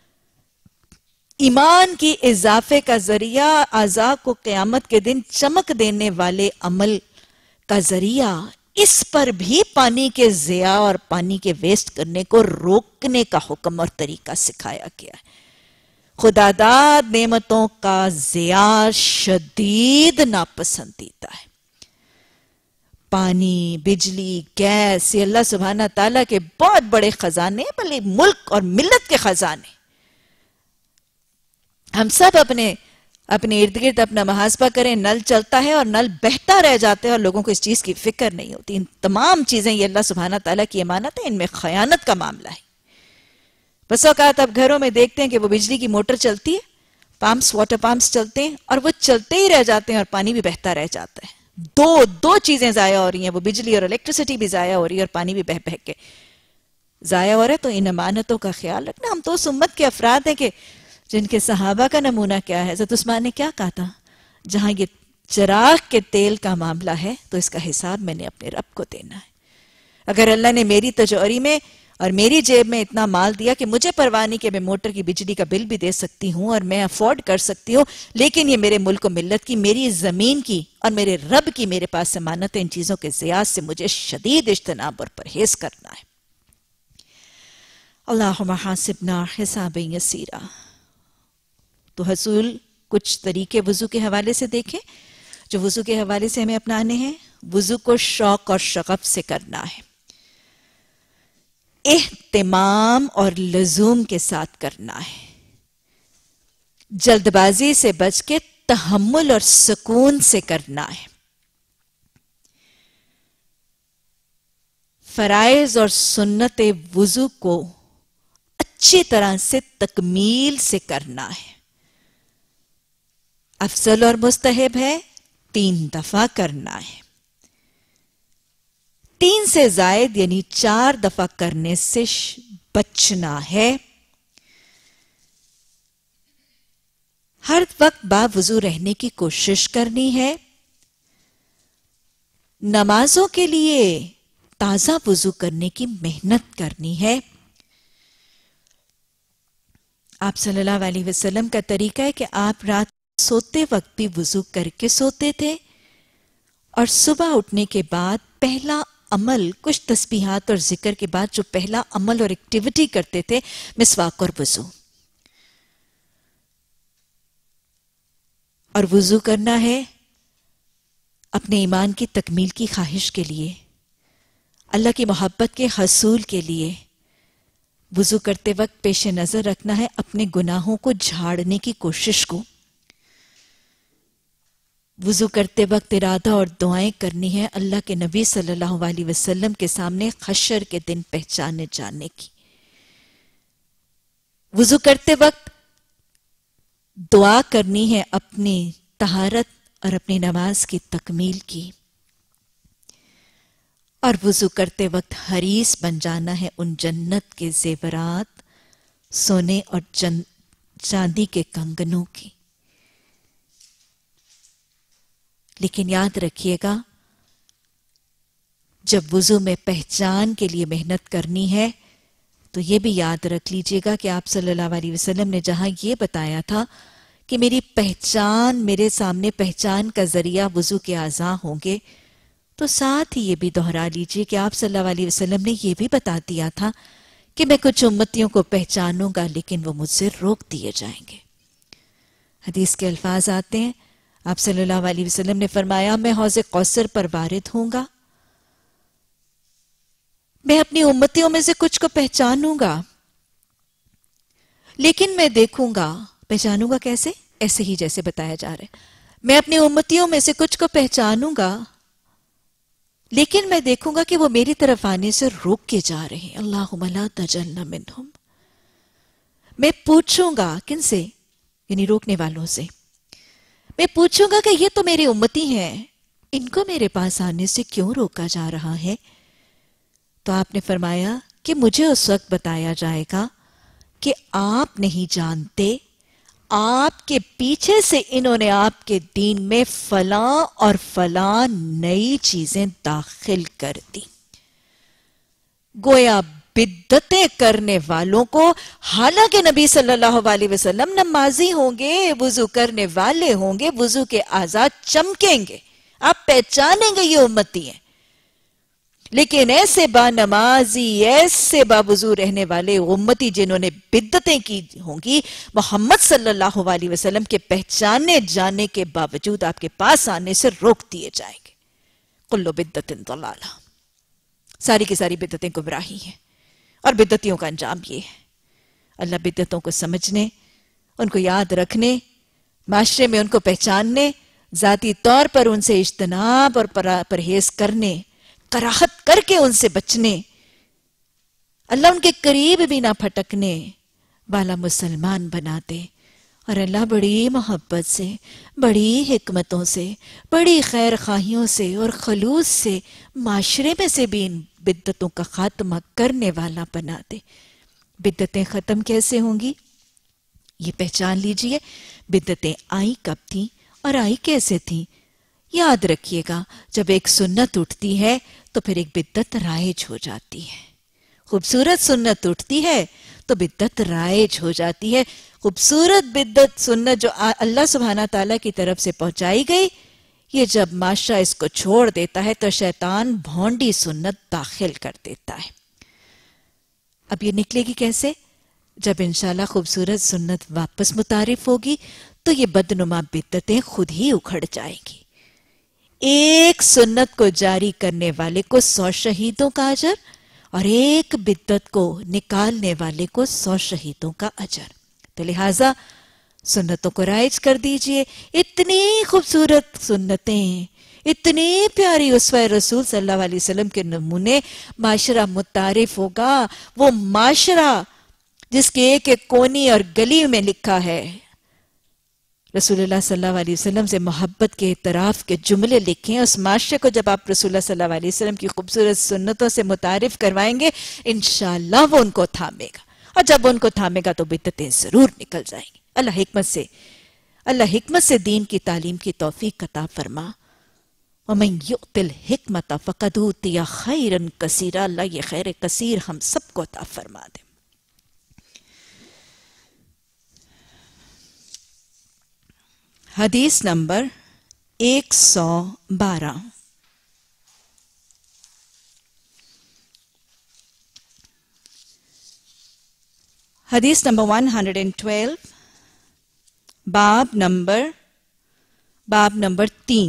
ایمان کی اضافے کا ذریعہ، اعضاء کو قیامت کے دن چمک دینے والے عمل کا ذریعہ، اس پر بھی پانی کے ضیاع اور پانی کے ویسٹ کرنے کو روکنے کا حکم اور طریقہ سکھایا گیا ہے۔ خدا داد نعمتوں کا ضیاع شدید ناپسندیدہ ہے۔ پانی، بجلی، گیس، یہ اللہ سبحانہ تعالیٰ کے بہت بڑے خزانے، بلکہ ملک اور ملت کے خزانے۔ ہم سب اپنے اپنے ارد گرد اپنا محاسبہ کریں، نل چلتا ہے اور نل بہتا رہ جاتا ہے اور لوگوں کو اس چیز کی فکر نہیں ہوتی. ان تمام چیزیں یہ اللہ سبحانہ تعالیٰ کی امانت ہے، ان میں خیانت کا معاملہ ہے. بس اوقات آپ گھروں میں دیکھتے ہیں کہ وہ بجلی کی موٹر چلتی ہے، پمپس، واٹر پمپس چلتے ہیں اور وہ چلتے ہی رہ جاتے ہیں اور پانی بھی بہتا رہ جاتا ہے. دو چیزیں ضائع ہو رہی ہیں، وہ بجلی اور الیکٹریسٹی بھی ضائع ہو رہی ہے اور پانی بھی بہہ بہہ کے ضائع ہو رہا ہے. تو ان امانتوں کا خیال رکھنا. ہم تو اس امت کے افراد ہیں کہ جن کے صحابہ کا نمونہ کیا ہے. حضرت عثمان نے کیا کہا تھا؟ جہاں یہ چراغ کے تیل کا معاملہ ہے تو اس کا حساب میں نے اپنے رب کو دینا ہے. اگر اللہ نے میری تجوری میں اور میری جیب میں اتنا مال دیا کہ مجھے پرواہ نہیں کہ میں موٹر کی بجلی کا بل بھی دے سکتی ہوں اور میں افورڈ کر سکتی ہوں، لیکن یہ میرے ملک و ملت کی، میری زمین کی اور میرے رب کی میرے پاس امانت ہے، ان چیزوں کے ضیاع سے مجھے شدید اجتناب اور پرہیز کرنا ہے. اللہم حاسبنا حسابا یسیرا. تو حصول کچھ طریقے وضو کے حوالے سے دیکھیں جو وضو کے حوالے سے ہمیں اپنانے ہیں. وضو کو شوق اور شغف سے کرنا ہے، اہتمام اور لزوم کے ساتھ کرنا ہے، جلد بازی سے بچ کے تحمل اور سکون سے کرنا ہے، فرائض اور سنت وضو کو اچھی طرح سے تکمیل سے کرنا ہے. افضل اور مستحب ہے 3 دفعہ کرنا ہے. 3 سے زائد یعنی 4 دفعہ کرنے سے بچنا ہے. ہر وقت باوضو رہنے کی کوشش کرنی ہے. نمازوں کے لیے تازہ وضو کرنے کی محنت کرنی ہے. آپ صلی اللہ علیہ وسلم کا طریقہ ہے کہ آپ رات سوتے وقت بھی وضو کر کے سوتے تھے اور صبح اٹھنے کے بعد پہلا عمل، کچھ تسبیحات اور ذکر کے بعد جو پہلا عمل اور ایکٹیویٹی کرتے تھے، مسواک اور وضو. اور وضو کرنا ہے اپنے ایمان کی تکمیل کی خواہش کے لیے، اللہ کی محبت کے حصول کے لیے. وضو کرتے وقت پیش نظر رکھنا ہے اپنے گناہوں کو جھاڑنے کی کوشش کو. وضو کرتے وقت ارادہ اور دعائیں کرنی ہے اللہ کے نبی صلی اللہ علیہ وسلم کے سامنے حشر کے دن پہچانے جانے کی. وضو کرتے وقت دعا کرنی ہے اپنی طہارت اور اپنی نماز کی تکمیل کی. اور وضو کرتے وقت حریص بن جانا ہے ان جنت کے زیورات، سونے اور چاندی کے کنگنوں کی. لیکن یاد رکھیے گا جب وضو میں پہچان کے لیے محنت کرنی ہے تو یہ بھی یاد رکھ لیجئے گا کہ آپ صلی اللہ علیہ وسلم نے جہاں یہ بتایا تھا کہ میری پہچان، میرے سامنے پہچان کا ذریعہ وضو کے اعضاء ہوں گے، تو ساتھ ہی یہ بھی دہرا لیجئے کہ آپ صلی اللہ علیہ وسلم نے یہ بھی بتا دیا تھا کہ میں کچھ امتیوں کو پہچانوں گا لیکن وہ مجھ سے روک دیے جائیں گے. حدیث کے الفاظ آتے ہیں، آپ صلی اللہ علیہ وسلم نے فرمایا میں حوض کوثر پر وارد ہوں گا، میں اپنی امتیوں میں سے کچھ کو پہچانوں گا لیکن میں دیکھوں گا، پہچانوں گا کیسے؟ ایسے ہی جیسے بتایا جا رہا ہے. میں اپنی امتیوں میں سے کچھ کو پہچانوں گا لیکن میں دیکھوں گا کہ وہ میری طرف آنے سے روک کے جا رہے ہیں. اللہم لا تجلنا منہم. میں پوچھوں گا کن سے؟ یعنی روکنے والوں سے. میں پوچھوں گا کہ یہ تو میرے امتی ہیں، ان کو میرے پاس آنے سے کیوں روکا جا رہا ہے؟ تو آپ نے فرمایا کہ مجھے اس وقت بتایا جائے گا کہ آپ نہیں جانتے آپ کے پیچھے سے انہوں نے آپ کے دین میں فلاں اور فلاں نئی چیزیں داخل کر دی. گویا بدعتیں کرنے والوں کو، حالانکہ نبی صلی اللہ علیہ وسلم نمازی ہوں گے، وضو کرنے والے ہوں گے، وضو کے اعضاء چمکیں گے، آپ پہچانیں گے یہ امتی ہیں، لیکن ایسے با نمازی، ایسے با وضو رہنے والے امتی جنہوں نے بدعتیں کی ہوں گی، محمد صلی اللہ علیہ وسلم کے پہچانے جانے کے باوجود آپ کے پاس آنے سے روک دیے جائیں گے. کل بدعت ضلالہ، ساری کی ساری بدعتیں گمراہی ہیں اور بدعتیوں کا انجام یہ ہے. اللہ بدعتوں کو سمجھنے، ان کو یاد رکھنے माशरे में उनको पहचानने, ज़ाती तौर पर उनसे इज्तनाब और परहेज करने, कराहत करके उनसे बचने, अल्लाह उनके करीब भी ना फटकने वाला मुसलमान बना दे। और अल्लाह बड़ी मोहब्बत से, बड़ी हिकमतों से, बड़ी खैर खाहियों से और खलूस से माशरे में से भी इन बिद्दतों का खात्मा करने वाला बना दे। बिद्दतें ख़त्म कैसे होंगी ये पहचान लीजिए। बिद्दतें आई कब थी और आई कैसे थी? याद रखिएगा, जब एक सुन्नत उठती है तो फिर एक बिद्दत राइज हो जाती है। खूबसूरत सुन्नत उठती है तो बिद्दत राइज हो जाती है। खूबसूरत बिद्दत सुन्नत जो अल्लाह सुब्हाना ताला की तरफ से पहुंचाई गई, ये जब माशा इसको छोड़ देता है तो शैतान भौंडी सुन्नत दाखिल कर देता है। अब ये निकलेगी कैसे? जब इंशाल्लाह खूबसूरत सुन्नत वापस मुतारिफ होगी तो ये बदनुमा बिद्दतें खुद ही उखड़ जाएंगी। एक सुन्नत को जारी करने वाले को 100 शहीदों का अजर और एक बिद्दत को निकालने वाले को 100 शहीदों का अजर। तो लिहाजा सुन्नतों को राइज कर दीजिए। इतनी खूबसूरत सुन्नतें, इतनी प्यारी उसवा रसूल सल्लल्लाहु अलैहि वसल्लम के नमूने, माशरा मुतारिफ होगा। वो माशरा जिसके एक एक कोनी और गली में लिखा है रसूलुल्लाह सल्लल्लाहु अलैहि वसल्लम से मोहब्बत के इतराफ के जुमले लिखे हैं। उस माशरे को जब आप रसूलुल्लाह सल्लल्लाहु अलैहि वसल्लम की खूबसूरत सुन्नतों से मुतारिफ करवाएंगे, इंशाअल्लाह वो उनको थामेगा। और जब उनको थामेगा तो बिद्दतें जरूर निकल जाएंगी। अल्लाह हिकमत से दीन की तालीम की तौफीक अता फरमा। वमन युतिल हिकमत फक़द ऊतिया खैरन कसीरा। अल्लाह ये खैर कसीर हम सबको अता फरमा दे। हदीस नंबर 112। हदीस नंबर 112, बाब नंबर 3।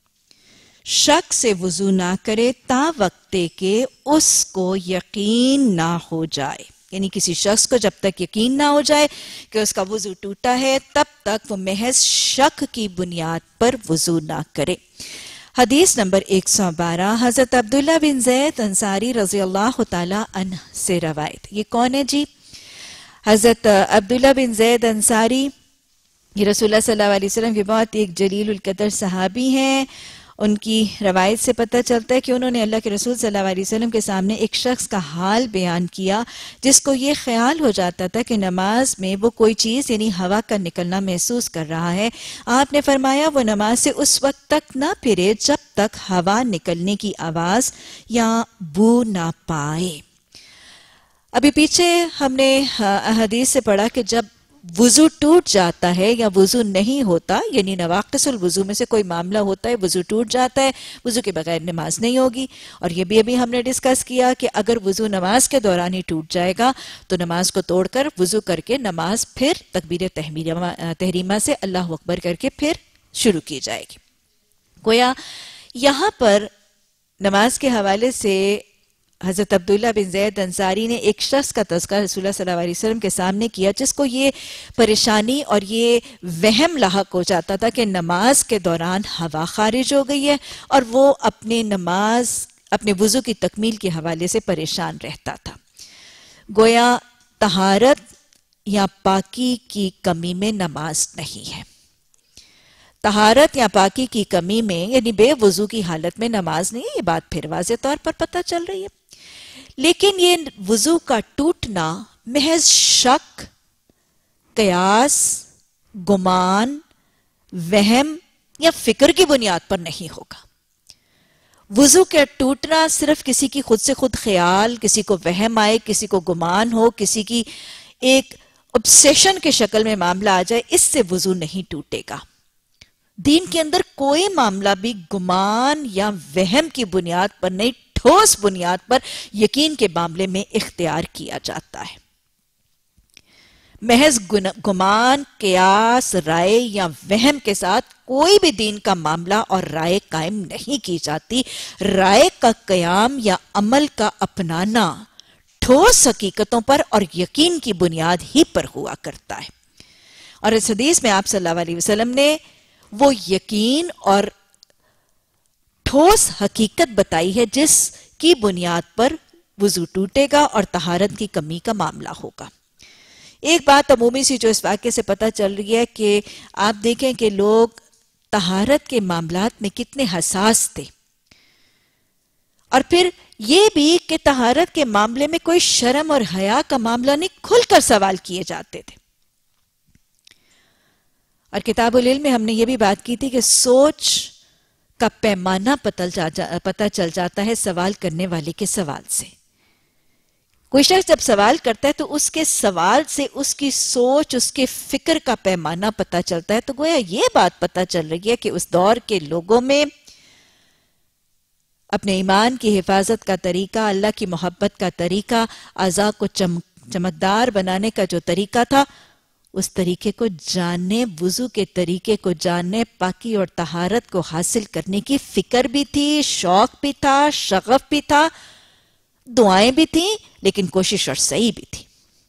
शक से वुजू ना करे ता वक्ते के उसको यकीन ना हो जाए। यानी किसी शख्स को जब तक यकीन ना हो जाए कि उसका वुजू टूटा है, तब तक वो महज शक की बुनियाद पर वुजू ना करे। हदीस नंबर 112 हजरत अब्दुल्ला बिन ज़ैद अंसारी रज़ी अल्लाह तआला अन्ह से रवायत। ये कौन है जी? हजरत अब्दुल्ला बिन ज़ैद अंसारी, ये रसूलुल्लाह सल्लल्लाहु अलैहि वसल्लम के बहुत एक जलीलुल कदर सहाबी हैं। उनकी रवायत से पता चलता है कि उन्होंने अल्लाह के रसूल सल्लल्लाहु अलैहि वसल्लम के सामने एक शख्स का हाल बयान किया जिसको ये ख्याल हो जाता था कि नमाज में वो कोई चीज़ यानी हवा का निकलना महसूस कर रहा है। आपने फरमाया वो नमाज से उस वक्त तक ना फिरे जब तक हवा निकलने की आवाज़ या बू ना पाए। अभी पीछे हमने हदीस से पढ़ा कि जब वुजू टूट जाता है या वुजू नहीं होता, यानी नवाक़िसुल वुजू में से कोई मामला होता है, वुजू टूट जाता है, वुजू के बगैर नमाज नहीं होगी। और ये भी अभी हमने डिस्कस किया कि अगर वुजू नमाज के दौरान ही टूट जाएगा तो नमाज को तोड़कर वुजू करके नमाज फिर तकबीर तहरीमा से अल्लाह अकबर करके फिर शुरू की जाएगी। गोया यहाँ पर नमाज के हवाले से हज़रत अब्दुल्ला बिन ज़ैद अंसारी ने एक शख्स का तज़किरा रसूलुल्लाह सल्लल्लाहु अलैहि वसल्लम के सामने किया जिसको ये परेशानी और ये वहम लाहक हो जाता था कि नमाज के दौरान हवा खारिज हो गई है और वो अपने वुज़ू की तकमील के हवाले से परेशान रहता था। गोया तहारत या पाकी की कमी में नमाज नहीं है। तहारत या पाकी की कमी में यानी बेवुज़ू की हालत में नमाज नहीं है, ये बात फिर वाज़े तौर पर पता चल रही है। लेकिन ये वुजू का टूटना महज शक, कयास, गुमान, वहम या फिक्र की बुनियाद पर नहीं होगा। वुजू का टूटना सिर्फ किसी की खुद से खुद ख्याल, किसी को वहम आए, किसी को गुमान हो, किसी की एक ऑब्सेशन के शक्ल में मामला आ जाए, इससे वुजू नहीं टूटेगा। दीन के अंदर कोई मामला भी गुमान या वहम की बुनियाद पर नहीं, ठोस बुनियाद पर यकीन के मामले में इख्तियार किया जाता है। महज गुमान, कयास, राय या वहम के साथ कोई भी दीन का मामला और राय कायम नहीं की जाती। राय का कयाम या अमल का अपनाना ठोस हकीकतों पर और यकीन की बुनियाद ही पर हुआ करता है। اور اس حدیث میں آپ صلی اللہ علیہ وسلم نے وہ یقین اور ٹھوس حقیقت بتائی ہے جس کی بنیاد پر وضو ٹوٹے گا اور طہارت کی کمی کا معاملہ ہوگا۔ ایک بات عمومی سی جو اس واقعے سے پتہ چل رہی ہے کہ آپ دیکھیں کہ لوگ طہارت کے معاملات میں کتنے حساس تھے، اور پھر یہ بھی کہ طہارت کے معاملے میں کوئی شرم اور حیا کا معاملہ نہیں، کھل کر سوال کیے جاتے تھے۔ اور کتاب العلم میں ہم نے یہ بھی بات کی تھی کہ سوچ کا پیمانہ پتہ چل جاتا ہے سوال کرنے والے کے سوال سے۔ کوئی شخص جب سوال کرتا ہے تو اس کے سوال سے اس کی سوچ، اس کے فکر کا پیمانہ پتہ چلتا ہے، تو گویا یہ بات پتہ چل رہی ہے کہ اس دور کے لوگوں میں اپنے ایمان کی حفاظت کا طریقہ، اللہ کی محبت کا طریقہ، اعضاء کو چمکدار بنانے کا جو طریقہ تھا، اس طریقے کو جاننے، وضو کے طریقے کو جاننے، پاکی اور طہارت کو حاصل کرنے کی فکر بھی تھی، شوق بھی تھا، شغف بھی تھا، دعائیں بھی تھیں، لیکن کوشش اور سعی بھی تھی۔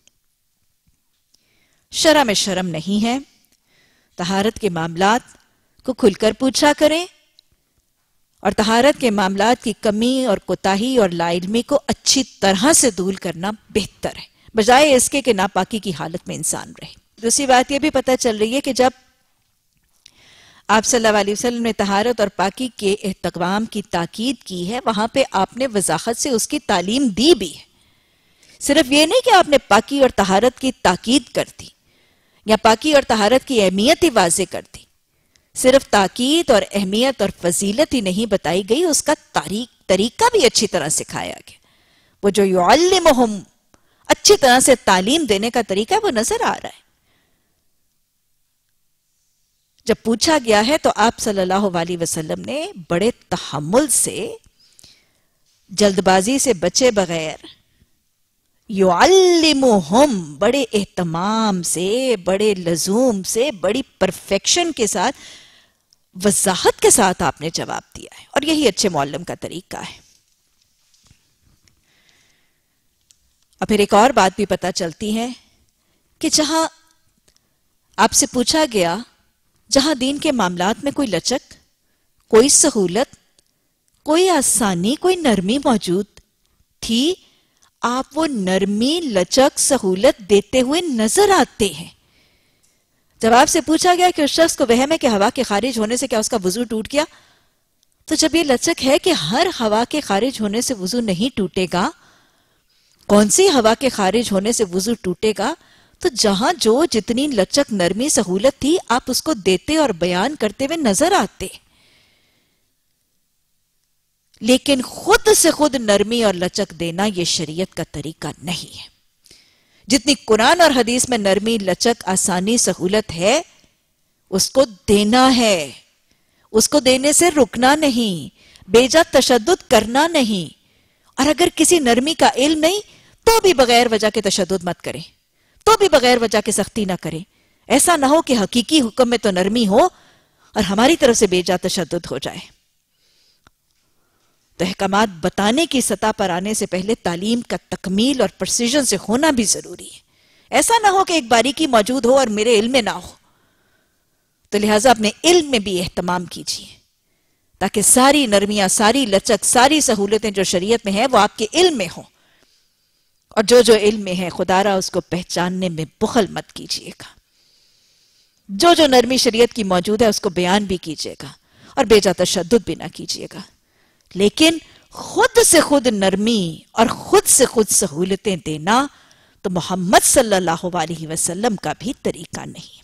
شرع میں شرم نہیں ہے، طہارت کے معاملات کو کھل کر پوچھا کریں، اور طہارت کے معاملات کی کمی اور کوتاہی اور لا علمی کو اچھی طرح سے دور کرنا بہتر ہے، بجائے اس کے کہ ناپاکی کی حالت میں انسان رہے۔ دوسری بات یہ بھی پتہ چل رہی ہے کہ جب آپ صلی اللہ علیہ وسلم نے طہارت اور پاکی کے اہتمام کی تاکید کی ہے، وہاں پہ آپ نے وضاحت سے اس کی تعلیم دی بھی ہے۔ صرف یہ نہیں کہ آپ نے پاکی اور طہارت کی تاکید کر دی یا پاکی اور طہارت کی اہمیت ہی واضح کر دی، صرف تاکید اور اہمیت اور فضیلت ہی نہیں بتائی گئی، اس کا طریقہ بھی اچھی طرح سکھایا گیا۔ وہ جو یعلمہم، اچھی طرح سے تعلیم دینے کا طریقہ وہ نظر آ رہا ہے۔ جب پوچھا گیا ہے تو آپ صلی اللہ علیہ وسلم نے بڑے تحمل سے، جلد بازی سے بچے بغیر، یعلمہم، بڑے اہتمام سے، بڑے لزوم سے، بڑی پرفیکشن کے ساتھ، وضاحت کے ساتھ آپ نے جواب دیا ہے، اور یہی اچھے معلم کا طریقہ ہے۔ اور پھر ایک اور بات بھی پتہ چلتی ہے کہ جہاں آپ سے پوچھا گیا، جہاں دین کے معاملات میں کوئی لچک، کوئی سہولت، کوئی آسانی، کوئی نرمی موجود تھی، آپ وہ نرمی، لچک، سہولت دیتے ہوئے نظر آتے ہیں۔ جب آپ سے پوچھا گیا کہ اس شخص کو وہم ہے کہ ہوا کے خارج ہونے سے کیا اس کا وضو ٹوٹ گیا، تو جب یہ لچک ہے کہ ہر ہوا کے خارج ہونے سے وضو نہیں ٹوٹے گا، کون سی ہوا کے خارج ہونے سے وضو ٹوٹے گا، تو جہاں جو جتنی لچک، نرمی، سہولت تھی، آپ اس کو دیتے اور بیان کرتے ہوئے نظر آتے۔ لیکن خود سے خود نرمی اور لچک دینا یہ شریعت کا طریقہ نہیں ہے۔ جتنی قرآن اور حدیث میں نرمی، لچک، آسانی، سہولت ہے، اس کو دینا ہے، اس کو دینے سے رکنا نہیں، بے جا تشدد کرنا نہیں۔ اور اگر کسی نرمی کا علم نہیں تو بھی بغیر وجہ کے تشدد مت کریں، تو بھی بغیر وجہ کے سختی نہ کریں۔ ایسا نہ ہو کہ حقیقی حکم میں تو نرمی ہو اور ہماری طرف سے بے جا تشدد ہو جائے۔ تو احکامات بتانے کی سطح پر آنے سے پہلے تعلیم کا تکمیل اور پرسیژن سے ہونا بھی ضروری ہے۔ ایسا نہ ہو کہ ایک باریکی موجود ہو اور میرے علم میں نہ ہو۔ تو لہٰذا اپنے علم میں بھی اہتمام کیجیے، تاکہ ساری نرمیاں، ساری لچک، ساری سہولتیں جو شریعت میں ہیں وہ آپ کے علم میں ہوں، اور جو جو علم میں ہے خدا را اس کو پہچاننے میں بخل مت کیجیے گا۔ جو جو نرمی شریعت کی موجود ہے اس کو بیان بھی کیجیے گا، اور بے جا تشدد بھی نہ کیجیے گا، لیکن خود سے خود نرمی اور خود سے خود سہولتیں دینا تو محمد صلی اللہ علیہ وسلم کا بھی طریقہ نہیں۔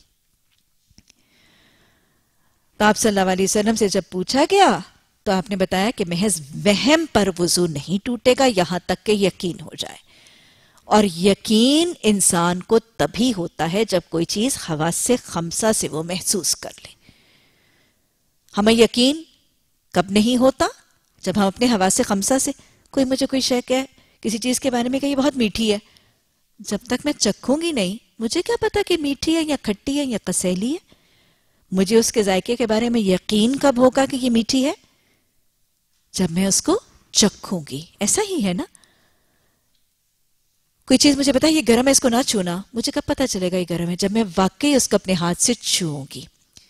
تو آپ صلی اللہ علیہ وسلم سے جب پوچھا گیا تو آپ نے بتایا کہ محض وہم پر وضو نہیں ٹوٹے گا یہاں تک کہ یقین ہو جائے، اور یقین انسان کو تبھی ہوتا ہے جب کوئی چیز حواس خمسہ سے وہ محسوس کر لے۔ ہمیں یقین کب نہیں ہوتا؟ جب ہم اپنے حواس خمسہ سے، کوئی مجھے کوئی شے کہے کسی چیز کے بارے میں کہ یہ بہت میٹھی ہے، جب تک میں چکھوں گی نہیں مجھے کیا پتا کہ میٹھی ہے یا کھٹی ہے یا کسیلی ہے۔ مجھے اس کے ذائقے کے بارے میں یقین کب ہوگا کہ یہ میٹھی ہے؟ جب میں اس کو چکھوں گی۔ ایسا ہی ہے نا، کوئی چیز مجھے بتا یہ گرم ہے اس کو نہ چھونا، مجھے کب پتا چلے گا یہ گرم ہے؟ جب میں واقعی اس کو اپنے ہاتھ سے چھوؤں گی۔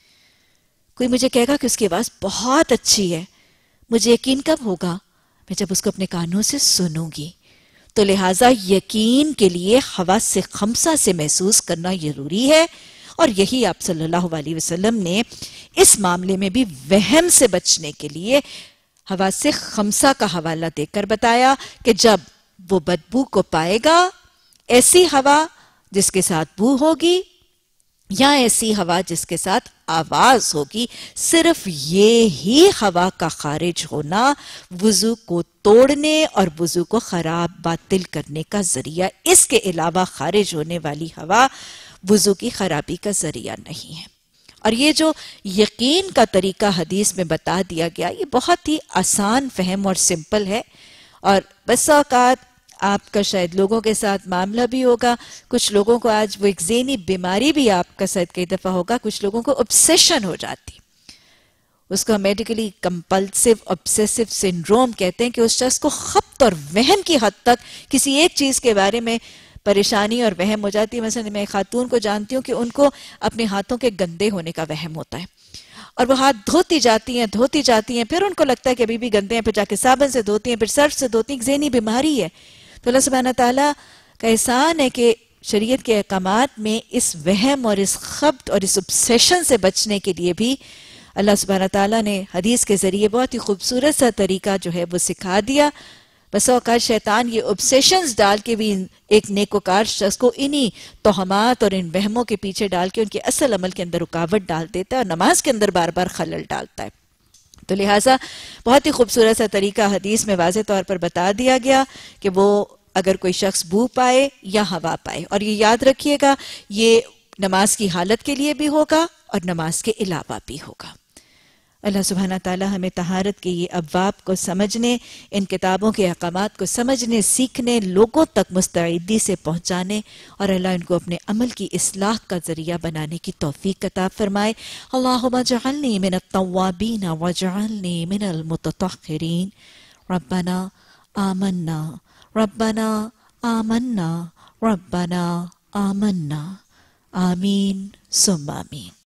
کوئی مجھے کہے گا کہ اس کی آواز بہت اچھی ہے، مجھے یقین کب ہوگا؟ میں جب اس کو اپنے کانوں سے سنوں گی۔ تو لہٰذا یقین کے لیے حواس خمسہ سے محسوس کرنا ضروری ہے، اور یہی آپ صلی اللہ علیہ وسلم نے اس معاملے میں بھی وہم سے بچنے کے لیے حواس خمسہ کا حوالہ دے کر بتایا کہ جب وہ بدبو کو پائے گا، ایسی ہوا جس کے ساتھ بو ہوگی یا ایسی ہوا جس کے ساتھ آواز ہوگی، صرف یہ ہی ہوا کا خارج ہونا وضو کو توڑنے اور وضو کو خراب باطل کرنے کا ذریعہ، اس کے علاوہ خارج ہونے والی ہوا وضو کی خرابی کا ذریعہ نہیں ہے۔ اور یہ جو یقین کا طریقہ حدیث میں بتا دیا گیا، یہ بہت ہی آسان فہم اور سمپل ہے، اور بس اوقات آپ کا شاید لوگوں کے ساتھ معاملہ بھی ہوگا، کچھ لوگوں کو آج وہ ایک ذہنی بیماری بھی آپ کا شاید کئی دفعہ ہوگا، کچھ لوگوں کو obsession ہو جاتی، اس کو میڈیکلی کمپلسیو obsessive سنڈروم کہتے ہیں، کہ اس شخص کو خبط اور وہم کی حد تک کسی ایک چیز کے بارے میں پریشانی اور وہم ہو جاتی ہے۔ مثلا میں ایک خاتون کو جانتی ہوں کہ ان کو اپنے ہاتھوں کے گندے ہونے کا وہم ہوتا ہے، اور وہ ہاتھ دھوتی جاتی ہیں، پھر ان کو لگتا ہے کہ ابھی بھی گندے ہیں، پھر جا کے صابن سے دھوتی ہیں، پھر سرف سے دھوتی ہیں، ایک ذہنی بیماری ہے۔ تو اللہ سبحانہ تعالیٰ کا احسان ہے کہ شریعت کے احکامات میں اس وہم اور اس خبط اور اس obsession سے بچنے کے لیے بھی اللہ سبحانہ تعالیٰ نے حدیث کے ذریعے بہت ہی خوبصورت سا طریقہ جو ہے وہ سکھا دیا۔ بس اوقات شیطان یہ obsessions ڈال کے بھی ایک نیکوکار شخص کو انہی توہمات اور ان وہموں کے پیچھے ڈال کے ان کے اصل عمل کے اندر رکاوٹ ڈال دیتا ہے، اور نماز کے اندر بار بار خلل ڈالتا ہے۔ تو لہٰذا بہت ہی خوبصورت سا طریقہ حدیث میں واضح طور پر بتا دیا گیا کہ وہ اگر کوئی شخص بو پائے یا ہوا پائے، اور یہ یاد رکھیے گا یہ نماز کی حالت کے لیے بھی ہوگا اور نماز کے علاوہ بھی ہوگا۔ اللہ سبحانہ تعالی ہمیں طہارت کے یہ ابواب کو سمجھنے، ان کتابوں کے احکامات کو سمجھنے، سیکھنے، لوگوں تک مستعدی سے پہنچانے، اور اللہ ان کو اپنے عمل کی اصلاح کا ذریعہ بنانے کی توفیق عطا فرمائے۔ اللہم اجعلنی من التوابین واجعلنی من المتطہرین۔ ربنا آمنا ربنا آمنا ربنا آمنا، آمین ثم آمین۔